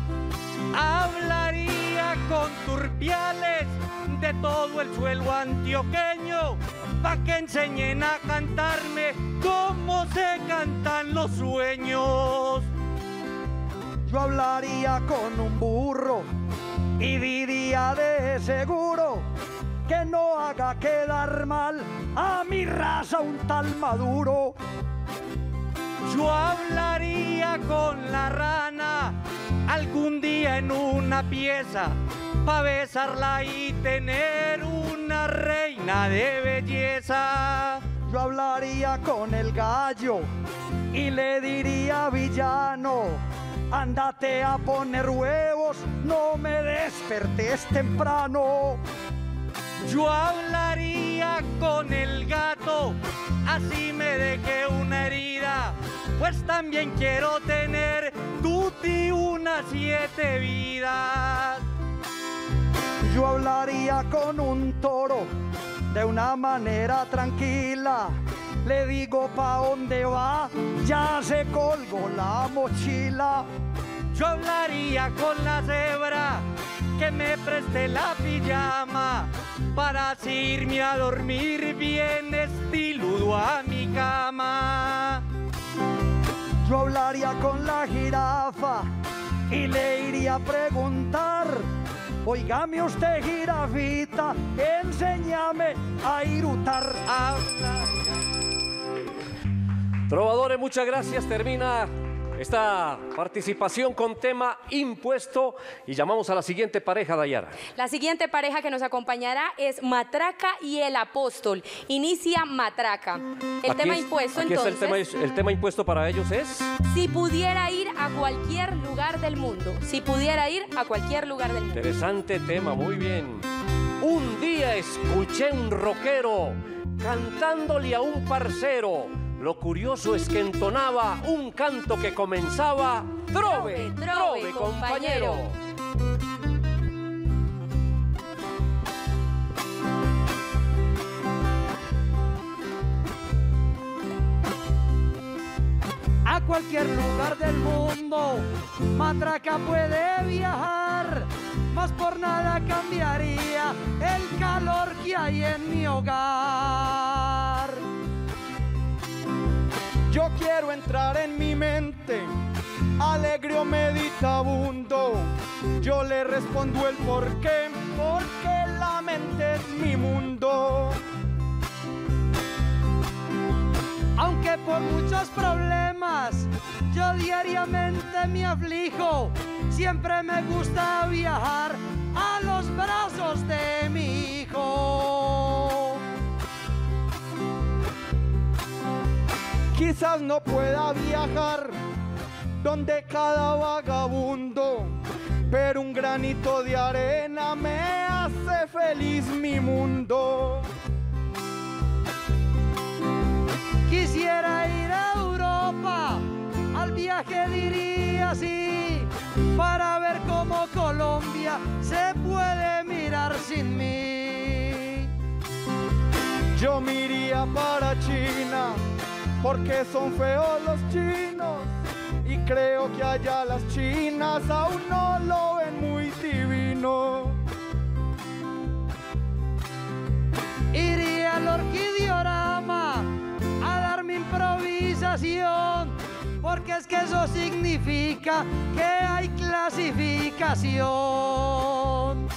Hablaría con turpiales de todo el suelo antioqueño, pa' que enseñen a cantarme cómo se cantan los sueños. Yo hablaría con un burro y diría de seguro que no haga quedar mal a mi raza un tal Maduro. Yo hablaría con la rana algún día en una pieza, pa' besarla y tener una reina de belleza. Yo hablaría con el gallo y le diría: villano, ándate a poner huevos, no me despertes temprano. Yo hablaría con el gato, así me dejé una herida, pues también quiero tener tutti unas siete vidas. Yo hablaría con un toro de una manera tranquila, le digo: pa' dónde va, ya se colgó la mochila. Yo hablaría con la cebra, que me preste la pijama, para así irme a dormir bien estiludo a mi cama. Yo hablaría con la jirafa y le iría a preguntar: óigame usted, jirafita, enséñame a irutar. Trovadores, muchas gracias. Termina esta participación con tema impuesto y llamamos a la siguiente pareja, Dayana. La siguiente pareja que nos acompañará es Matraca y el Apóstol. Inicia Matraca. El aquí tema es, impuesto aquí entonces. Está el, tema, el tema impuesto para ellos es: si pudiera ir a cualquier lugar del mundo. Si pudiera ir a cualquier lugar del mundo. Interesante tema, muy bien. Un día escuché un rockero cantándole a un parcero. Lo curioso es que entonaba un canto que comenzaba: trove, trove, trove compañero. cualquier lugar del mundo. Matraca puede viajar, mas por nada cambiaría el calor que hay en mi hogar. Yo quiero entrar en mi mente, alegre o meditabundo. Yo le respondo el por qué, porque la mente es mi mundo. Aunque por muchos problemas yo diariamente me aflijo, siempre me gusta viajar a los brazos de mi hijo. Quizás no pueda viajar donde cada vagabundo, pero un granito de arena me hace feliz mi mundo. Quisiera ir a Europa, al viaje diría sí, para ver cómo Colombia se puede mirar sin mí. Yo me iría para China, porque son feos los chinos, y creo que allá las chinas aún no lo ven muy divino. Iría al orquidiorama a dar mi improvisación, porque es que eso significa que hay clasificación.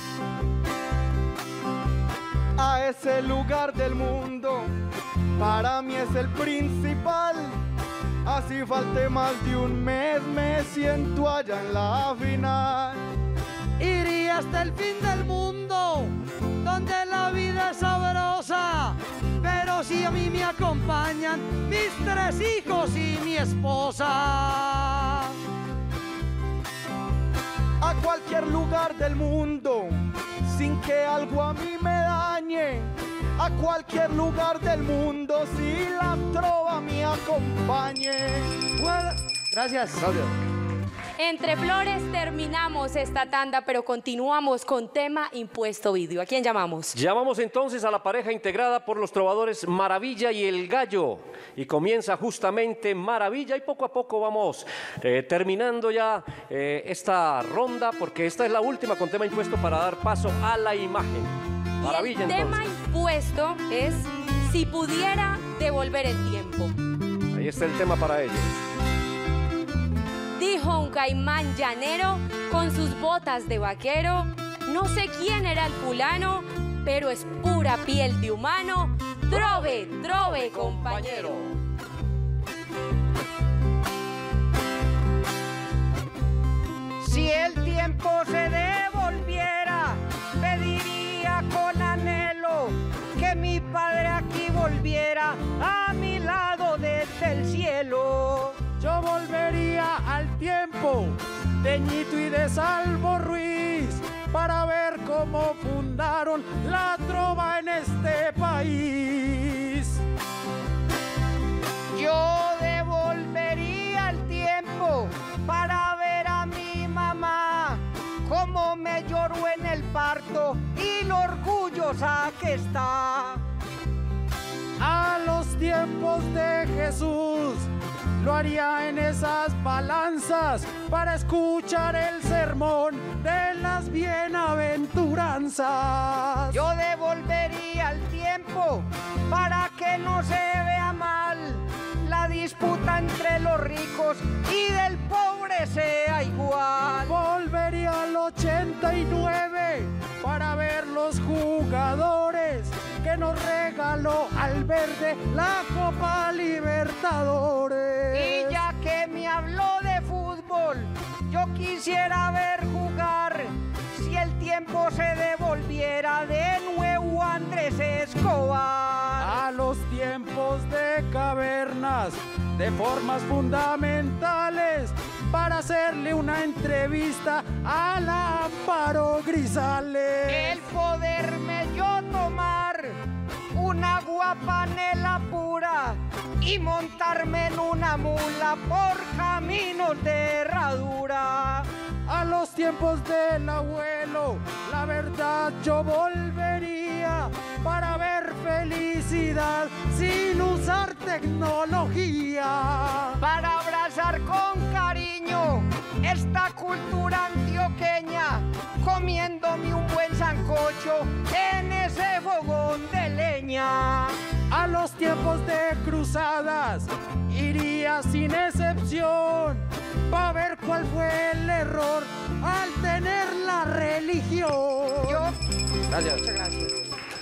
A ese lugar del mundo, para mí es el principal. Así falte más de un mes, me siento allá en la final. Iría hasta el fin del mundo, donde la vida es sabrosa, pero si a mí me acompañan mis tres hijos y mi esposa. A cualquier lugar del mundo, sin que algo a mí me dañe. A cualquier lugar del mundo, si la trova me acompañe. Bueno, gracias. Gracias. Entre flores terminamos esta tanda, pero continuamos con tema impuesto video. ¿A quién llamamos? Llamamos entonces a la pareja integrada por los trovadores Maravilla y El Gallo. Y comienza justamente Maravilla y poco a poco vamos eh, terminando ya eh, esta ronda, porque esta es la última con tema impuesto para dar paso a la imagen. Maravilla, y el tema entonces. impuesto es si pudiera devolver el tiempo. Ahí está el tema para ellos. Dijo un caimán llanero con sus botas de vaquero, no sé quién era el fulano, pero es pura piel de humano. Trove, trove, compañero. Si el tiempo se devolviera, pediría con anhelo que mi padre aquí volviera a mi lado desde el cielo. Yo volvería al tiempo de Ñito y de Salvo Ruiz para ver cómo fundaron la trova en este país. Yo devolvería el tiempo para ver a mi mamá cómo me lloró en el parto y lo orgullosa que está. A los tiempos de Jesús lo haría en esas balanzas para escuchar el sermón de las bienaventuranzas. Yo devolvería el tiempo para que no se vea mal la disputa entre los ricos y del pobre sea igual. Volvería al ochenta y nueve para ver los jugadores que nos regaló al verde la Copa Libertadores. Y ya que me habló de fútbol, yo quisiera ver jugar, si el tiempo se devolviera, de nuevo a Andrés Escobar. A los tiempos de cavernas, de formas fundamentales, para hacerle una entrevista a la Amparo Grisales. El poderme yo tomar una guapanela pura y montarme en una mula por caminos de herradura. A los tiempos del abuelo, la verdad yo volvería para ver felicidad sin usar tecnología. Para abrazar mirar con cariño esta cultura antioqueña, comiéndome un buen sancocho en ese fogón de leña. A los tiempos de cruzadas iría sin excepción para ver cuál fue el error al tener la religión. Yo, Gracias. muchas gracias.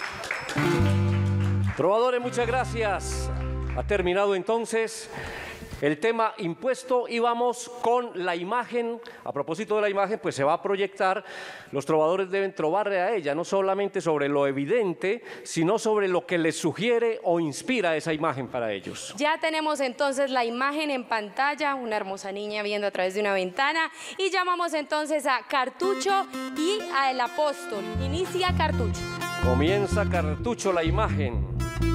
Trovadores, muchas gracias. Ha terminado entonces el tema impuesto y vamos con la imagen. A propósito de la imagen, pues se va a proyectar. Los trovadores deben trovarle a ella, no solamente sobre lo evidente, sino sobre lo que les sugiere o inspira esa imagen para ellos. Ya tenemos entonces la imagen en pantalla, una hermosa niña viendo a través de una ventana, y llamamos entonces a Cartucho y a El Apóstol. Inicia Cartucho. Comienza Cartucho la imagen.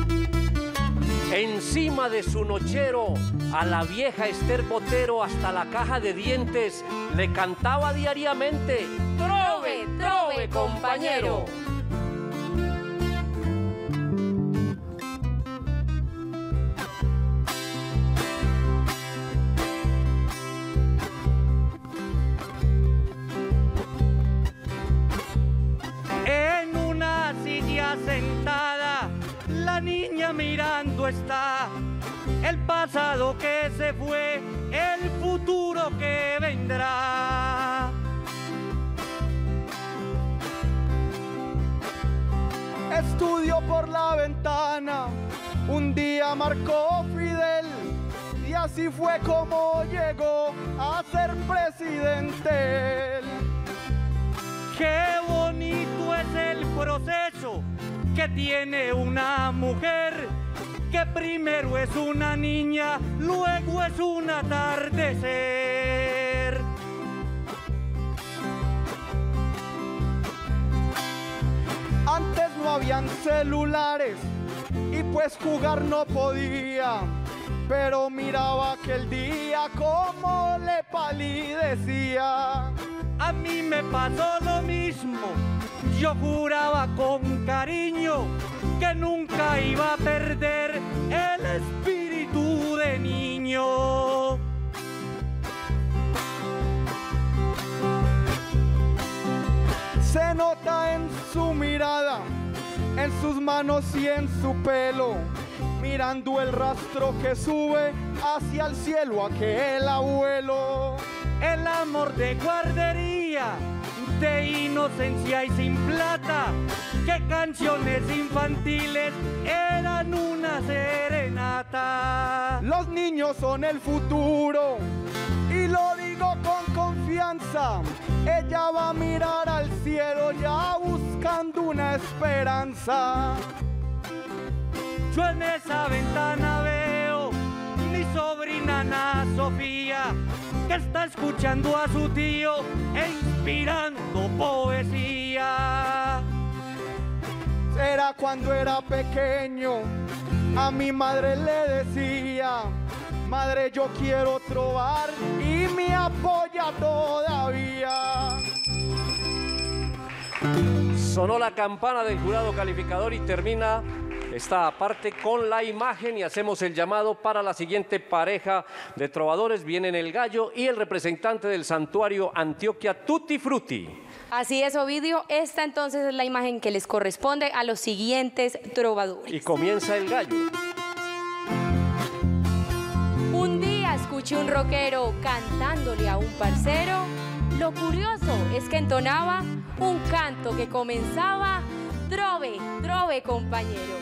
Encima de su nochero, a la vieja Esther Botero hasta la caja de dientes le cantaba diariamente: Trove, trove, compañero. En una silla sentada, la niña mirando está el pasado que se fue, el futuro que vendrá. Estudió por la ventana, un día marcó Fidel, y así fue como llegó a ser presidente. Qué bonito es el proceso que tiene una mujer, que primero es una niña, luego es un atardecer. Antes no habían celulares y pues jugar no podía, pero miraba aquel día como le palidecía. A mí me pasó lo mismo, yo juraba con cariño que nunca iba a perder el espíritu de niño. Se nota en su mirada, en sus manos y en su pelo, mirando el rastro que sube hacia el cielo aquel abuelo. El amor de guardería, de inocencia y sin plata, que canciones infantiles eran una serenata. Los niños son el futuro y lo digo con confianza. Ella va a mirar al cielo ya buscando una esperanza. Yo en esa ventana veo mi sobrina Ana Sofía, que está escuchando a su tío e inspirando poesía. Era cuando era pequeño, a mi madre le decía: madre, yo quiero trovar, y me apoya todavía. Sonó la campana del jurado calificador y termina esta parte con la imagen y hacemos el llamado para la siguiente pareja de trovadores. Vienen el gallo y el representante del santuario Antioquia Tutti Frutti. Así es, Ovidio. Esta entonces es la imagen que les corresponde a los siguientes trovadores. Y comienza el gallo. Un día escuché un rockero cantándole a un parcero. Lo curioso es que entonaba un canto que comenzaba: trove, trove, compañero.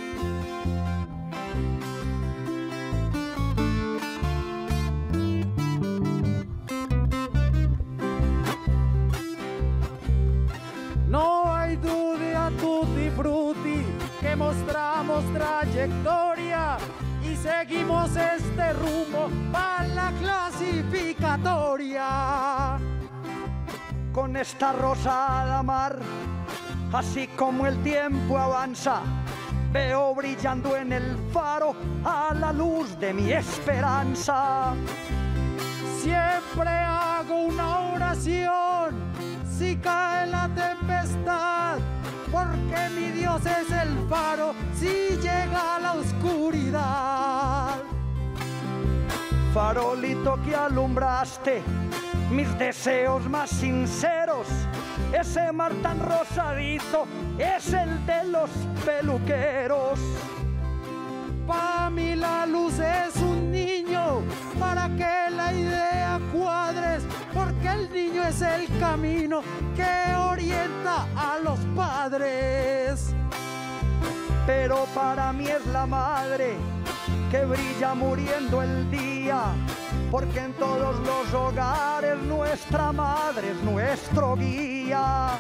No hay duda, tutti frutti, que mostramos trayectoria y seguimos este rumbo para la clasificatoria. Con esta rosada mar, así como el tiempo avanza, veo brillando en el faro a la luz de mi esperanza. Siempre hago una oración si cae la tempestad, porque mi Dios es el faro si llega la oscuridad. Faro farolito que alumbraste mis deseos más sinceros. Ese mar tan rosadito es el de los peluqueros. Para mí la luz es un niño, para que la idea cuadres, porque el niño es el camino que orienta a los padres. Pero para mí es la madre que brilla muriendo el día, porque en todos los hogares nuestra madre es nuestro guía.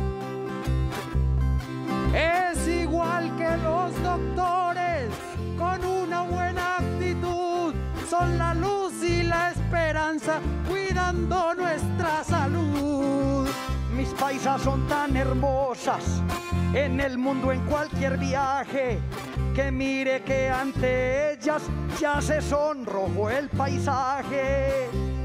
Es igual que los doctores, con una buena actitud, son la luz y la esperanza, cuidando nuestra salud. Mis paisas son tan hermosas, en el mundo, en cualquier viaje, que mire que ante ellas ya se sonrojó el paisaje.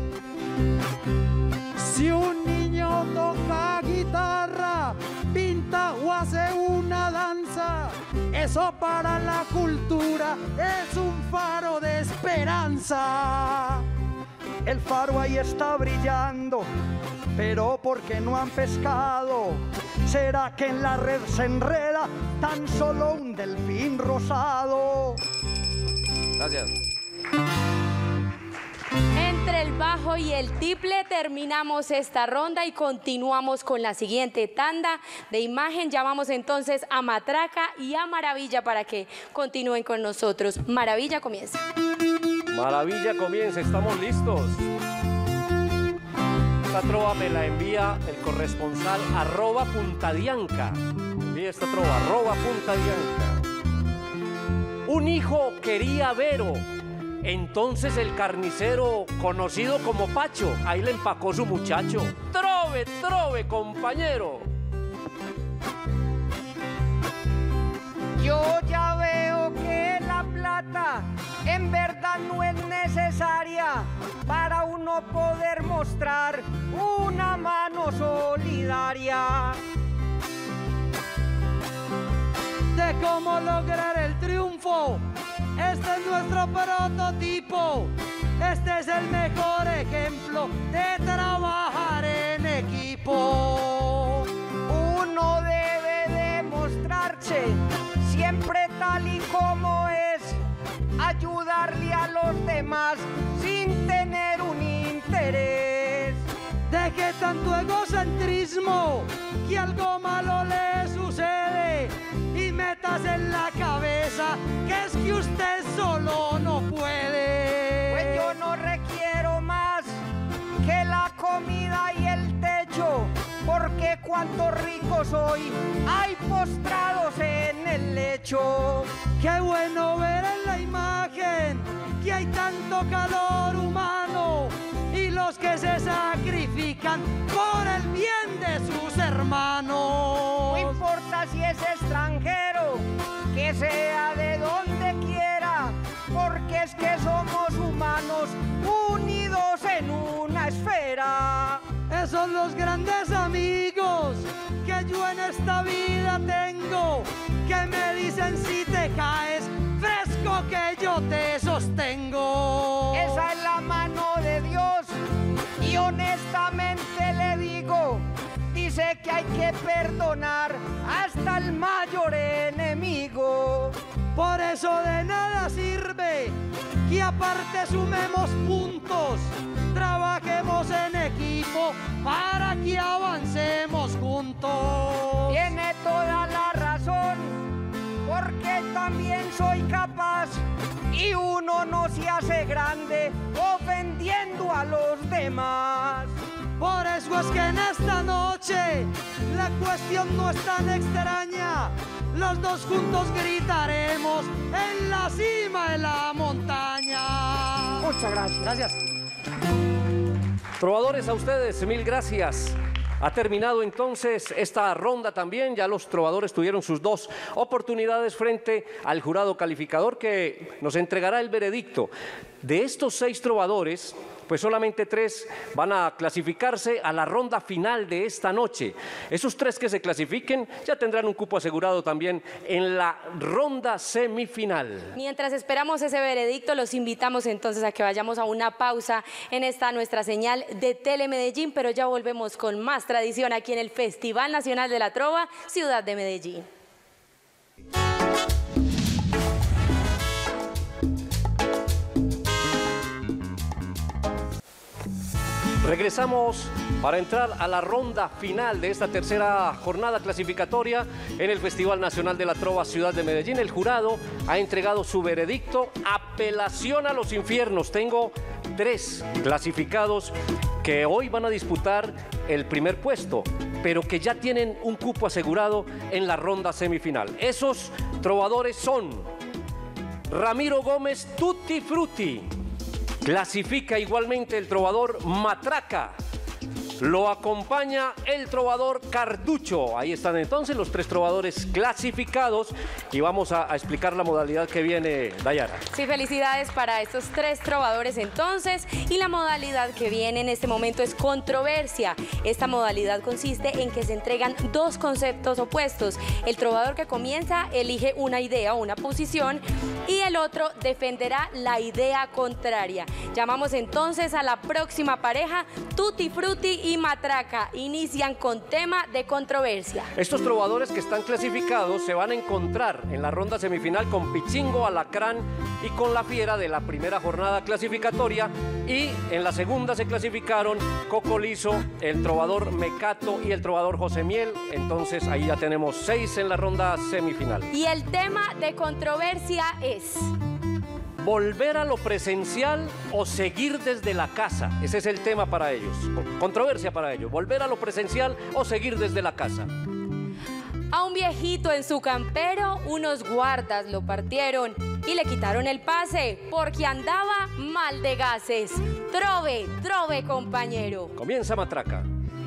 Si un niño toca guitarra, pinta o hace una danza, eso para la cultura es un faro de esperanza. El faro ahí está brillando, pero ¿por qué no han pescado? ¿Será que en la red se enreda tan solo un delfín rosado? Gracias. Entre el bajo y el tiple terminamos esta ronda y continuamos con la siguiente tanda de imagen. Llamamos entonces a Matraca y a Maravilla para que continúen con nosotros. Maravilla comienza. Maravilla comienza, estamos listos. Esta trova me la envía el corresponsal arroba Punta Dianca. Envía esta trova, arroba Punta Dianca. Un hijo quería Vero. Entonces el carnicero, conocido como Pacho, ahí le empacó su muchacho. Trove, trove, compañero. Yo ya veo que la plata en verdad no es necesaria para uno poder mostrar una mano solidaria. De cómo lograr el triunfo, este es nuestro prototipo. Este es el mejor ejemplo de trabajar en equipo. Uno debe demostrarse siempre tal y como es, ayudarle a los demás sin tener un interés. Deje tanto egocentrismo que algo malo le sucede y metas en la cabeza que es que usted solo no puede. Pues yo no requiero más que la comida y el techo, porque cuánto rico soy, hay postrados en el lecho. Qué bueno ver en la imagen que hay tanto calor humano y los que se sacrifican por el bien de sus hermanos. No importa si es extranjero, que sea de donde quiera, porque es que somos humanos unidos en una esfera. Esos son los grandes amigos que yo en esta vida tengo, que me dicen si te caes, fresco que yo te sostengo. Esa es la mano de Dios y honestamente le digo, dice que hay que perdonar hasta el mayor enemigo. Por eso de nada sirve que aparte sumemos puntos, trabajemos en equipo para que avancemos juntos. Tiene toda la razón, porque también soy capaz y uno no se hace grande ofendiendo a los demás. Por eso es que en esta noche la cuestión no es tan extraña. Los dos juntos gritaremos en la cima de la montaña. Muchas gracias. Gracias. Trovadores, a ustedes, mil gracias. Ha terminado entonces esta ronda también, ya los trovadores tuvieron sus dos oportunidades frente al jurado calificador que nos entregará el veredicto. De estos seis trovadores, pues solamente tres van a clasificarse a la ronda final de esta noche. Esos tres que se clasifiquen ya tendrán un cupo asegurado también en la ronda semifinal. Mientras esperamos ese veredicto, los invitamos entonces a que vayamos a una pausa en esta nuestra señal de Telemedellín, pero ya volvemos con más tradición aquí en el Festival Nacional de la Trova, Ciudad de Medellín. Regresamos para entrar a la ronda final de esta tercera jornada clasificatoria en el Festival Nacional de la Trova Ciudad de Medellín. El jurado ha entregado su veredicto, apelación a los infiernos. Tengo tres clasificados que hoy van a disputar el primer puesto, pero que ya tienen un cupo asegurado en la ronda semifinal. Esos trovadores son Ramiro Gómez Tutti Frutti. Clasifica igualmente el trovador Matraca. Lo acompaña el trovador Cartucho. Ahí están entonces los tres trovadores clasificados y vamos a, a explicar la modalidad que viene, Dayara. Sí, felicidades para estos tres trovadores entonces, y la modalidad que viene en este momento es controversia. Esta modalidad consiste en que se entregan dos conceptos opuestos. El trovador que comienza elige una idea o una posición y el otro defenderá la idea contraria. Llamamos entonces a la próxima pareja, Tutti Frutti y Matraca. Inician con tema de controversia. Estos trovadores que están clasificados se van a encontrar en la ronda semifinal con Pichingo, Alacrán y con La Fiera de la primera jornada clasificatoria, y en la segunda se clasificaron Coco Liso, el trovador Mecato y el trovador José Miel. Entonces ahí ya tenemos seis en la ronda semifinal. Y el tema de controversia es... ¿volver a lo presencial o seguir desde la casa? Ese es el tema para ellos. Controversia para ellos. ¿Volver a lo presencial o seguir desde la casa? A un viejito en su campero, unos guardas lo partieron y le quitaron el pase porque andaba mal de gases. Trove, trove, compañero. Comienza Matraca.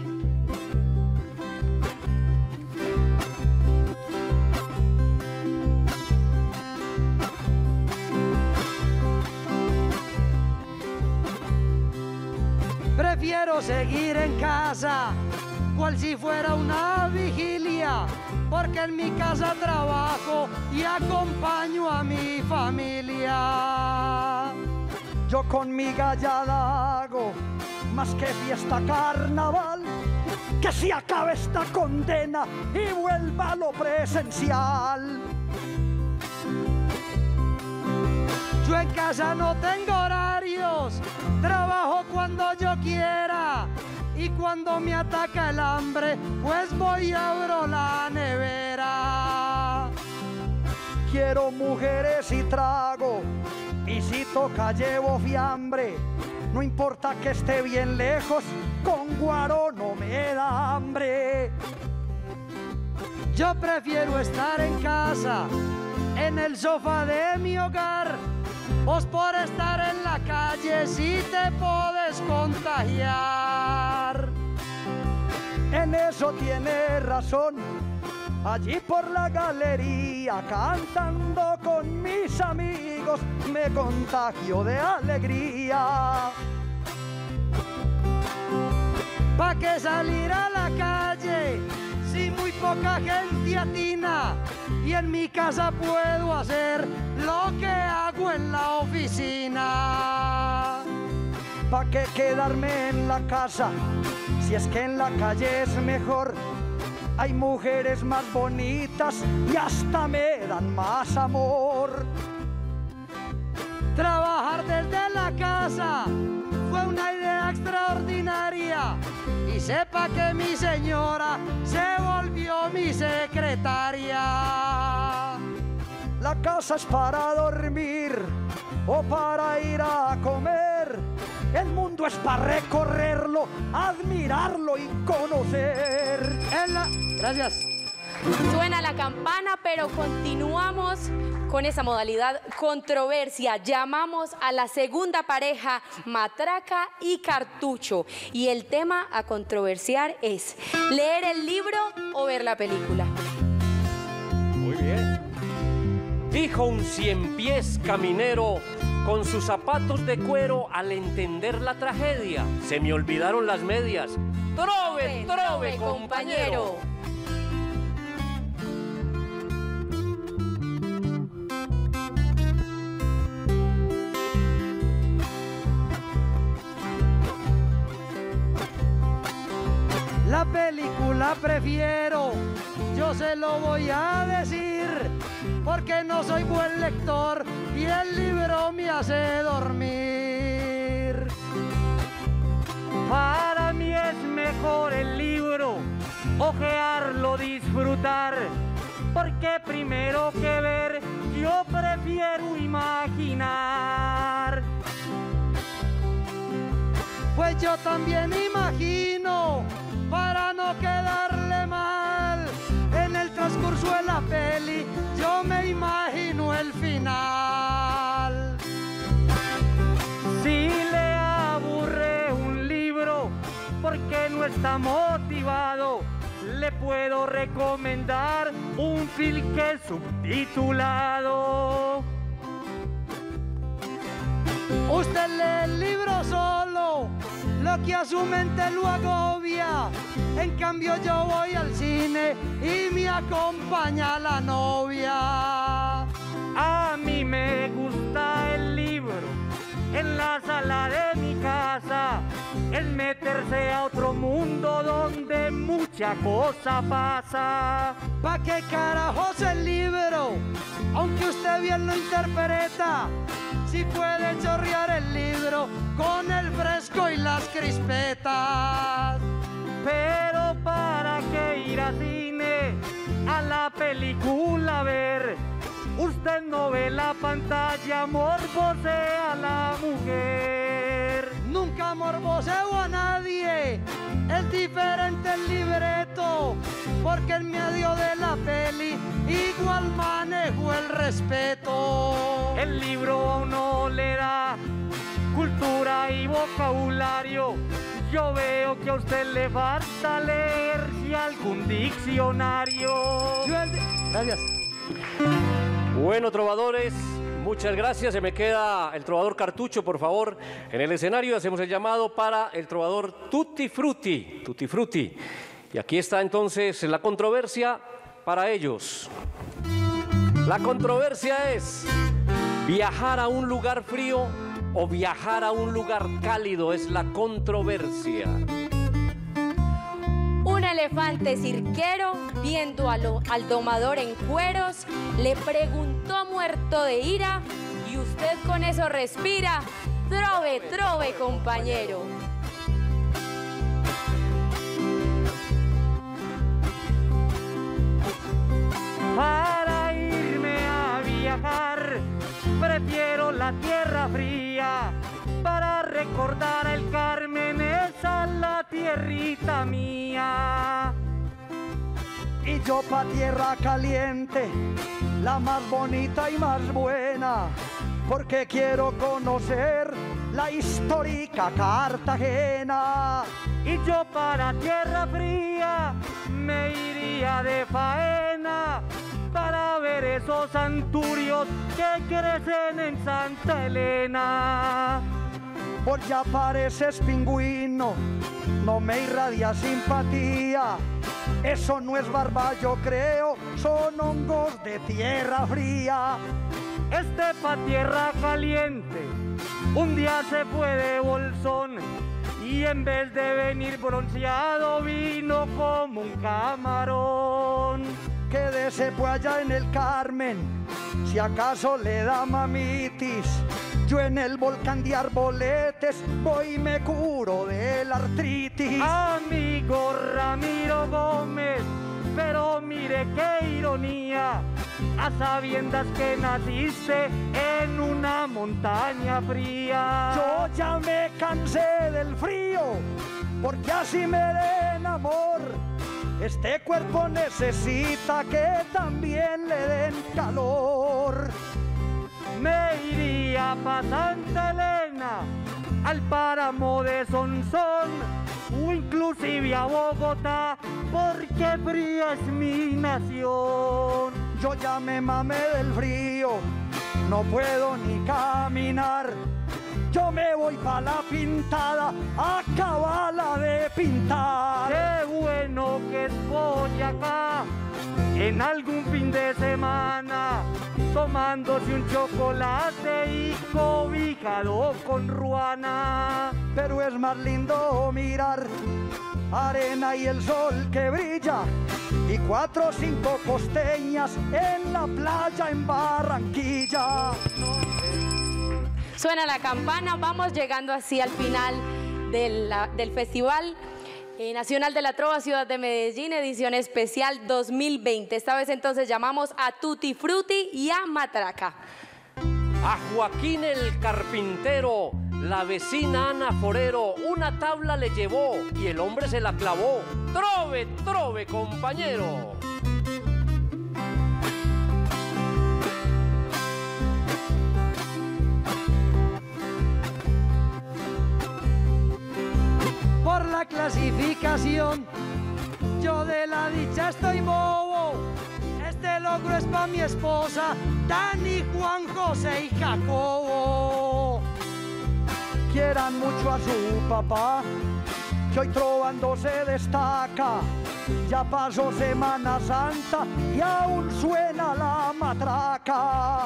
Prefiero seguir en casa, cual si fuera una vigilia, porque en mi casa trabajo y acompaño a mi familia. Yo con mi gallada hago más que fiesta carnaval, que se acabe esta condena y vuelva a lo presencial. Yo en casa no tengo horarios, trabajo cuando yo quiera, y cuando me ataca el hambre, pues voy a abro la nevera. Quiero mujeres y trago, y si toca llevo fiambre. No importa que esté bien lejos, con guaro no me da hambre. Yo prefiero estar en casa, en el sofá de mi hogar. Vos por estar en la calle sí te podés contagiar. En eso tiene razón. Allí por la galería, cantando con mis amigos, me contagio de alegría. ¿Pa' qué salir a la calle si muy poca gente atina? Y en mi casa puedo hacer lo que hago en la oficina. ¿Pa' qué quedarme en la casa si es que en la calle es mejor? Hay mujeres más bonitas y hasta me dan más amor. Trabajar desde la casa fue una idea extraordinaria, y sepa que mi señora se volvió mi secretaria. La casa es para dormir o para ir a comer. El mundo es para recorrerlo, admirarlo y conocer. En la... Gracias. Suena la campana, pero continuamos con esa modalidad controversia. Llamamos a la segunda pareja, Matraca y Cartucho. Y el tema a controversiar es leer el libro o ver la película. Muy bien. Dijo un cien pies caminero con sus zapatos de cuero al entender la tragedia. Se me olvidaron las medias. Trove, trove, compañero. La película prefiero, yo se lo voy a decir, porque no soy buen lector y el libro me hace dormir. Para mí es mejor el libro, ojearlo, disfrutar, porque primero que ver yo prefiero imaginar. Pues yo también imagino, para no quedarle mal, en el transcurso de la peli yo me imagino el final. Si le aburre un libro porque no está motivado, le puedo recomendar un film que es subtitulado. Usted lee el libro solo, lo que a su mente lo agobia. En cambio yo voy al cine y me acompaña la novia. A mí me gusta el libro en la sala de mi casa, el meterse a otro mundo donde mucha cosa pasa. ¿Pa' qué carajos el libro? Aunque usted bien lo interpreta, si puede chorrear el libro con el fresco y las crispetas. Pero para qué ir al cine a la película a ver, usted no ve la pantalla, morbosea a la mujer. Nunca morboseo a nadie, es diferente el libreto, porque en medio de la peli igual manejo el respeto. El libro a uno le da cultura y vocabulario. Yo veo que a usted le falta leer si algún diccionario. Gracias. Bueno, trovadores, muchas gracias. Se me queda el trovador Cartucho, por favor, en el escenario. Hacemos el llamado para el trovador Tutti Frutti. Tutti Frutti. Y aquí está entonces la controversia para ellos. La controversia es viajar a un lugar frío o viajar a un lugar cálido. Es la controversia. Un elefante cirquero, viendo a lo- al domador en cueros, le preguntó muerto de ira, y usted con eso respira. Trove, trove, compañero. Para irme a viajar, prefiero la tierra fría. Para recordar el Carmen, esa es la tierrita mía. Y yo pa' tierra caliente, la más bonita y más buena, porque quiero conocer la histórica Cartagena. Y yo para tierra fría me iría de faena, para ver esos anturios que crecen en Santa Elena. Vos ya pareces pingüino, no me irradia simpatía. Eso no es barba, yo creo, son hongos de tierra fría. Este pa' tierra caliente, un día se fue de bolsón, y en vez de venir bronceado vino como un camarón. Quédese pues allá en el Carmen, si acaso le da mamitis. Yo en el volcán de Arboletes voy y me curo de la artritis. Amigo Ramiro Gómez, pero mire qué ironía, a sabiendas que naciste en una montaña fría. Yo ya me cansé del frío, porque así me den amor. Este cuerpo necesita que también le den calor. Me iría pa' Santa Elena, al páramo de Sonsón, o inclusive a Bogotá, porque fría es mi nación. Yo ya me mamé del frío, no puedo ni caminar. Yo me voy pa' la pintada, a acabarla de pintar. Qué bueno que es Boyacá, en algún fin de semana, tomándose un chocolate y cobijado con ruana. Pero es más lindo mirar arena y el sol que brilla, y cuatro o cinco costeñas en la playa en Barranquilla. Suena la campana, vamos llegando así al final de la, del Festival eh, Nacional de la Trova Ciudad de Medellín, edición especial dos mil veinte. Esta vez entonces llamamos a Tutti Frutti y a Matraca. A Joaquín el carpintero, la vecina Ana Forero, una tabla le llevó y el hombre se la clavó. Trove, trove, compañero. Por la clasificación, yo de la dicha estoy bobo. Este logro es pa' mi esposa, Dani, Juan, José y Jacobo. Quieran mucho a su papá, que hoy trovando se destaca. Ya pasó Semana Santa y aún suena la matraca.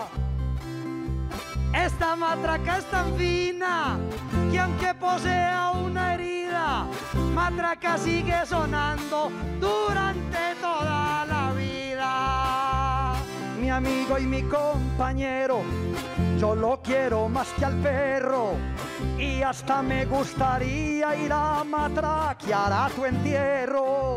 Esta matraca es tan fina que aunque posea una herida, matraca sigue sonando durante toda la vida. Mi amigo y mi compañero, yo lo quiero más que al perro, y hasta me gustaría ir a matraquear a tu entierro.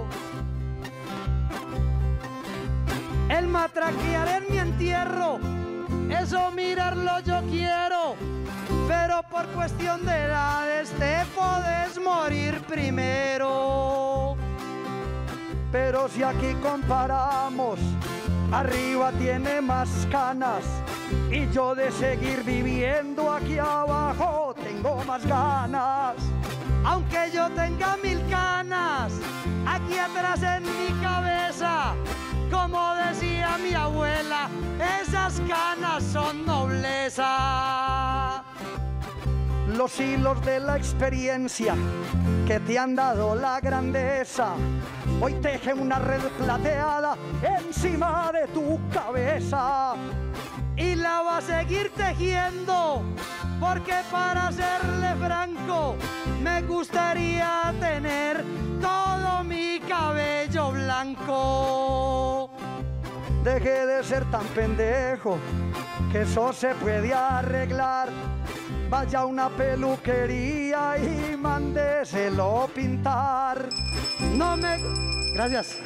El matraquear en mi entierro, eso mirarlo yo quiero, pero por cuestión de edades te podés morir primero. Pero si aquí comparamos, arriba tiene más canas, y yo de seguir viviendo aquí abajo tengo más ganas. Aunque yo tenga mil canas aquí atrás en mi cabeza, como decía mi abuela, esas canas son nobleza. Los hilos de la experiencia que te han dado la grandeza, hoy teje una red plateada encima de tu cabeza. Y la va a seguir tejiendo, porque para serle franco, me gustaría tener todo mi cabello blanco. Deje de ser tan pendejo, que eso se puede arreglar. Vaya a una peluquería y mándeselo pintar. No me... Gracias.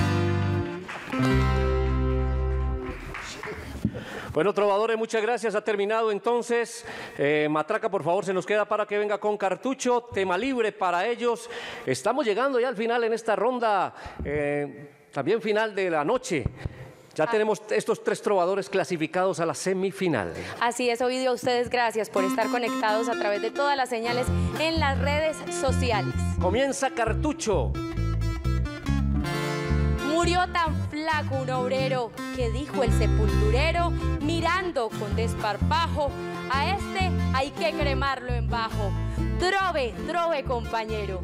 Bueno, trovadores, muchas gracias. Ha terminado entonces. Eh, Matraca, por favor, se nos queda para que venga con cartucho. Tema libre para ellos. Estamos llegando ya al final en esta ronda, eh, también final de la noche. Ya ah. tenemos estos tres trovadores clasificados a la semifinal. Así es, Ovidio, a ustedes gracias por estar conectados a través de todas las señales en las redes sociales. Comienza cartucho. Murió tan flaco un obrero, que dijo el sepulturero, mirando con desparpajo, a este hay que cremarlo en bajo. Trove, trove, compañero.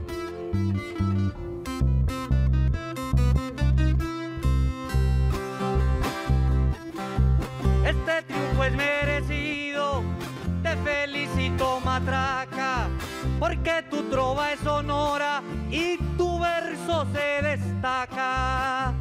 Este triunfo es merecido, te felicito, Matraca, porque tu trova es sonora y tu verso se destaca.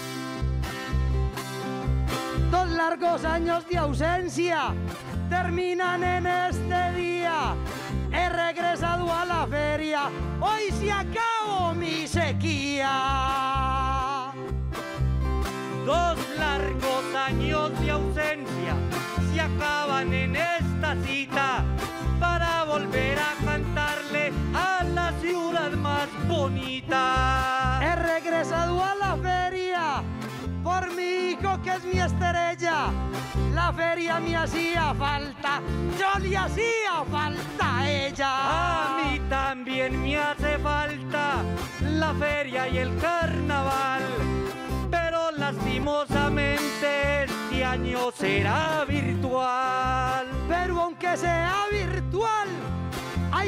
Dos largos años de ausencia terminan en este día. He regresado a la feria, hoy se acabó mi sequía. Dos largos años de ausencia se acaban en esta cita, para volver a cantarle a la ciudad más bonita. He regresado a la feria por mi hijo, que es mi estrella. La feria me hacía falta, yo le hacía falta a ella. A mí también me hace falta la feria y el carnaval, pero lastimosamente este año será virtual.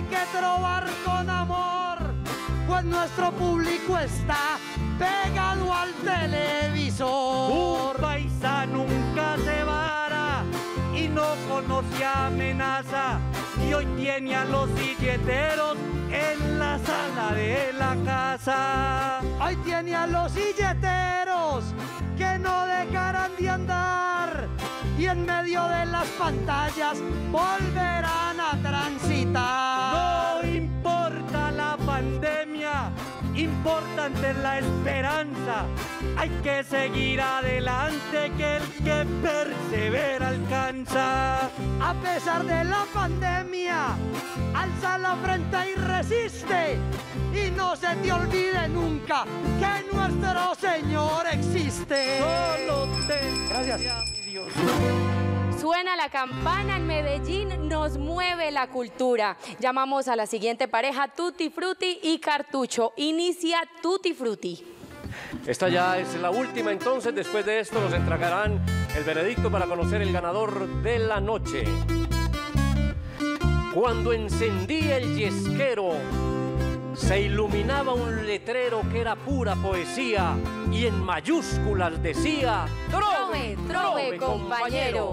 que trobar con amor, pues nuestro público está pegado al televisor. Un paisa nunca se vara y no conoce amenaza, y hoy tiene a los silleteros en la sala de la casa. Hoy tiene a los silleteros que no dejarán de andar, y en medio de las pantallas volverán a transitar. No importa la pandemia, importante es la esperanza. Hay que seguir adelante, que el que persevera alcanza. A pesar de la pandemia, alza la frente y resiste, y no se te olvide nunca que nuestro Señor existe. Solo te Gracias. mi Dios. Suena la campana en Medellín, nos mueve la cultura. Llamamos a la siguiente pareja, Tutti Frutti y Cartucho. Inicia Tutti Frutti. Esta ya es la última, entonces después de esto nos entregarán el veredicto para conocer el ganador de la noche. Cuando encendí el yesquero, se iluminaba un letrero que era pura poesía y en mayúsculas decía: Trove, trove, compañero.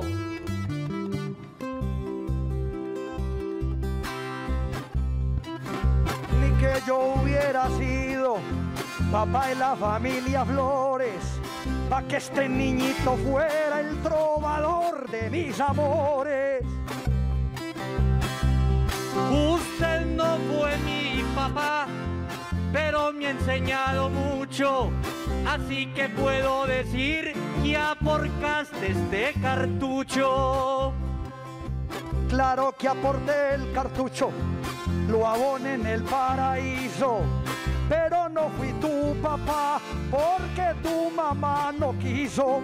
Ni que yo hubiera sido papá de la familia Flores, pa' que este niñito fuera el trovador de mis amores. Usted no fue mi papá, pero me ha enseñado mucho, así que puedo decir que aportaste este cartucho. Claro que aporté el cartucho, lo aboné en el paraíso, pero no fui tu papá porque tu mamá no quiso.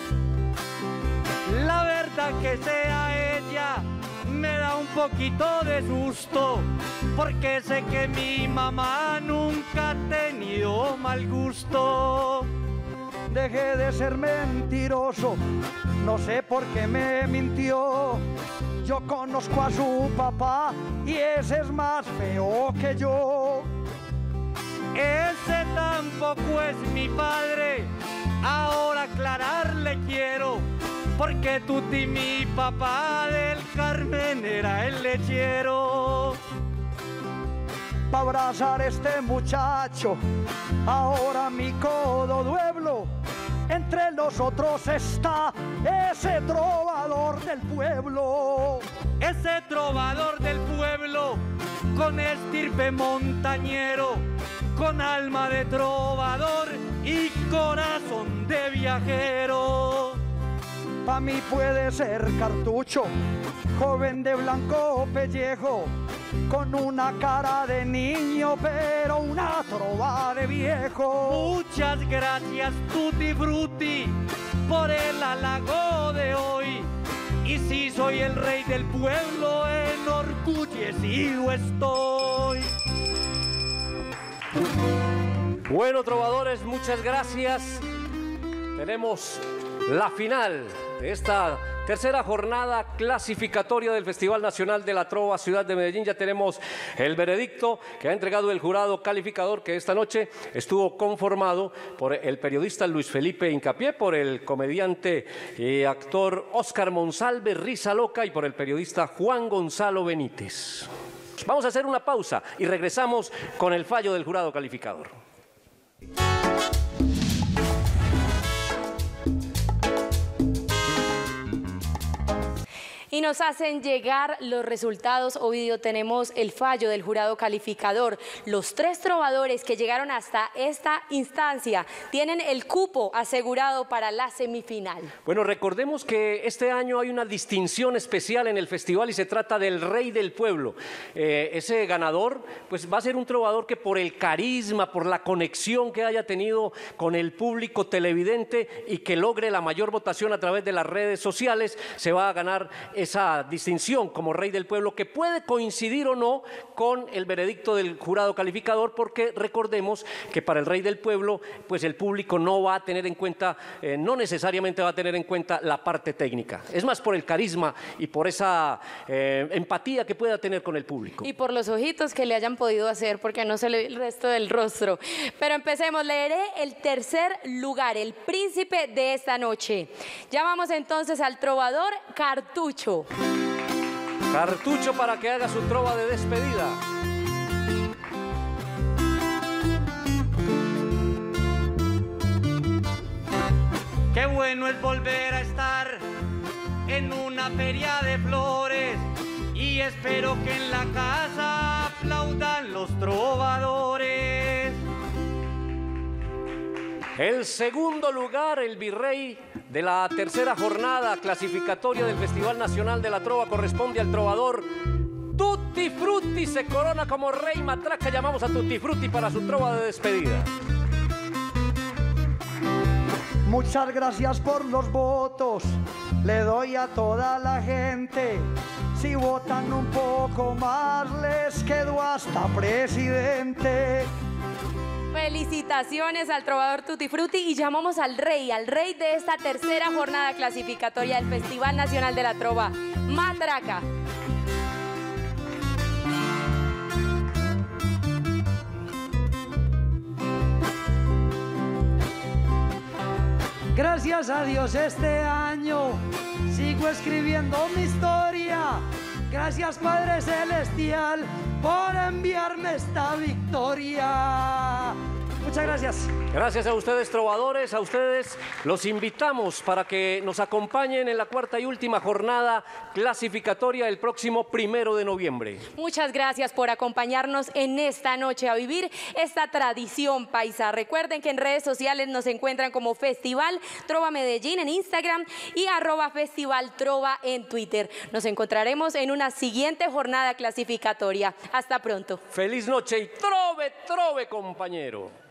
La verdad que sea ella me da un poquito de susto, porque sé que mi mamá nunca ha tenido mal gusto. Dejé de ser mentiroso, no sé por qué me mintió. Yo conozco a su papá y ese es más feo que yo. Ese tampoco es mi padre, ahora aclararle quiero, porque Tuti, mi papá del Carmen, era el lechero. Pa' abrazar este muchacho, ahora mi codo dueblo. Entre los otros está ese trovador del pueblo. Ese trovador del pueblo, con estirpe montañero, con alma de trovador y corazón de viajero. Pa' mí puede ser cartucho, joven de blanco pellejo, con una cara de niño pero una trova de viejo. Muchas gracias Tutti Frutti por el halago de hoy, y si soy el rey del pueblo, enorgullecido estoy. Bueno, trovadores, muchas gracias. Tenemos la final de esta tercera jornada clasificatoria del Festival Nacional de la Trova Ciudad de Medellín. Ya tenemos el veredicto que ha entregado el jurado calificador, que esta noche estuvo conformado por el periodista Luis Felipe Incapié, por el comediante y actor Óscar Monsalve Risa Loca y por el periodista Juan Gonzalo Benítez. Vamos a hacer una pausa y regresamos con el fallo del jurado calificador. Y nos hacen llegar los resultados. Ovidio, tenemos el fallo del jurado calificador. Los tres trovadores que llegaron hasta esta instancia tienen el cupo asegurado para la semifinal. Bueno, recordemos que este año hay una distinción especial en el festival y se trata del Rey del Pueblo. Eh, ese ganador pues va a ser un trovador que por el carisma, por la conexión que haya tenido con el público televidente y que logre la mayor votación a través de las redes sociales, se va a ganar esa distinción como rey del pueblo, que puede coincidir o no con el veredicto del jurado calificador, porque recordemos que para el rey del pueblo, pues el público no va a tener en cuenta, eh, no necesariamente va a tener en cuenta la parte técnica. Es más por el carisma y por esa eh, empatía que pueda tener con el público. Y por los ojitos que le hayan podido hacer, porque no se le ve el resto del rostro. Pero empecemos, leeré el tercer lugar, el príncipe de esta noche. Llamamos entonces al trovador Cartucho. Cartucho para que haga su trova de despedida. Qué bueno es volver a estar en una feria de flores, y espero que en la casa aplaudan los trovadores. El segundo lugar, el virrey de la tercera jornada clasificatoria del Festival Nacional de la Trova, corresponde al trovador Tutti Frutti. Se corona como rey matraca. Llamamos a Tutti Frutti para su trova de despedida. Muchas gracias por los votos, le doy a toda la gente. Si votan un poco más, les quedo hasta presidente. Felicitaciones al trovador Tutti Frutti, y llamamos al rey, al rey de esta tercera jornada clasificatoria del Festival Nacional de la Trova, Matraca. Gracias a Dios este año sigo escribiendo mi historia. Gracias Padre Celestial por enviarme esta victoria. Muchas gracias. Gracias a ustedes, trovadores. A ustedes los invitamos para que nos acompañen en la cuarta y última jornada clasificatoria el próximo primero de noviembre. Muchas gracias por acompañarnos en esta noche a vivir esta tradición paisa. Recuerden que en redes sociales nos encuentran como Festival Trova Medellín en Instagram y arroba Festival Trova en Twitter. Nos encontraremos en una siguiente jornada clasificatoria. Hasta pronto. Feliz noche y trove, trove, compañero.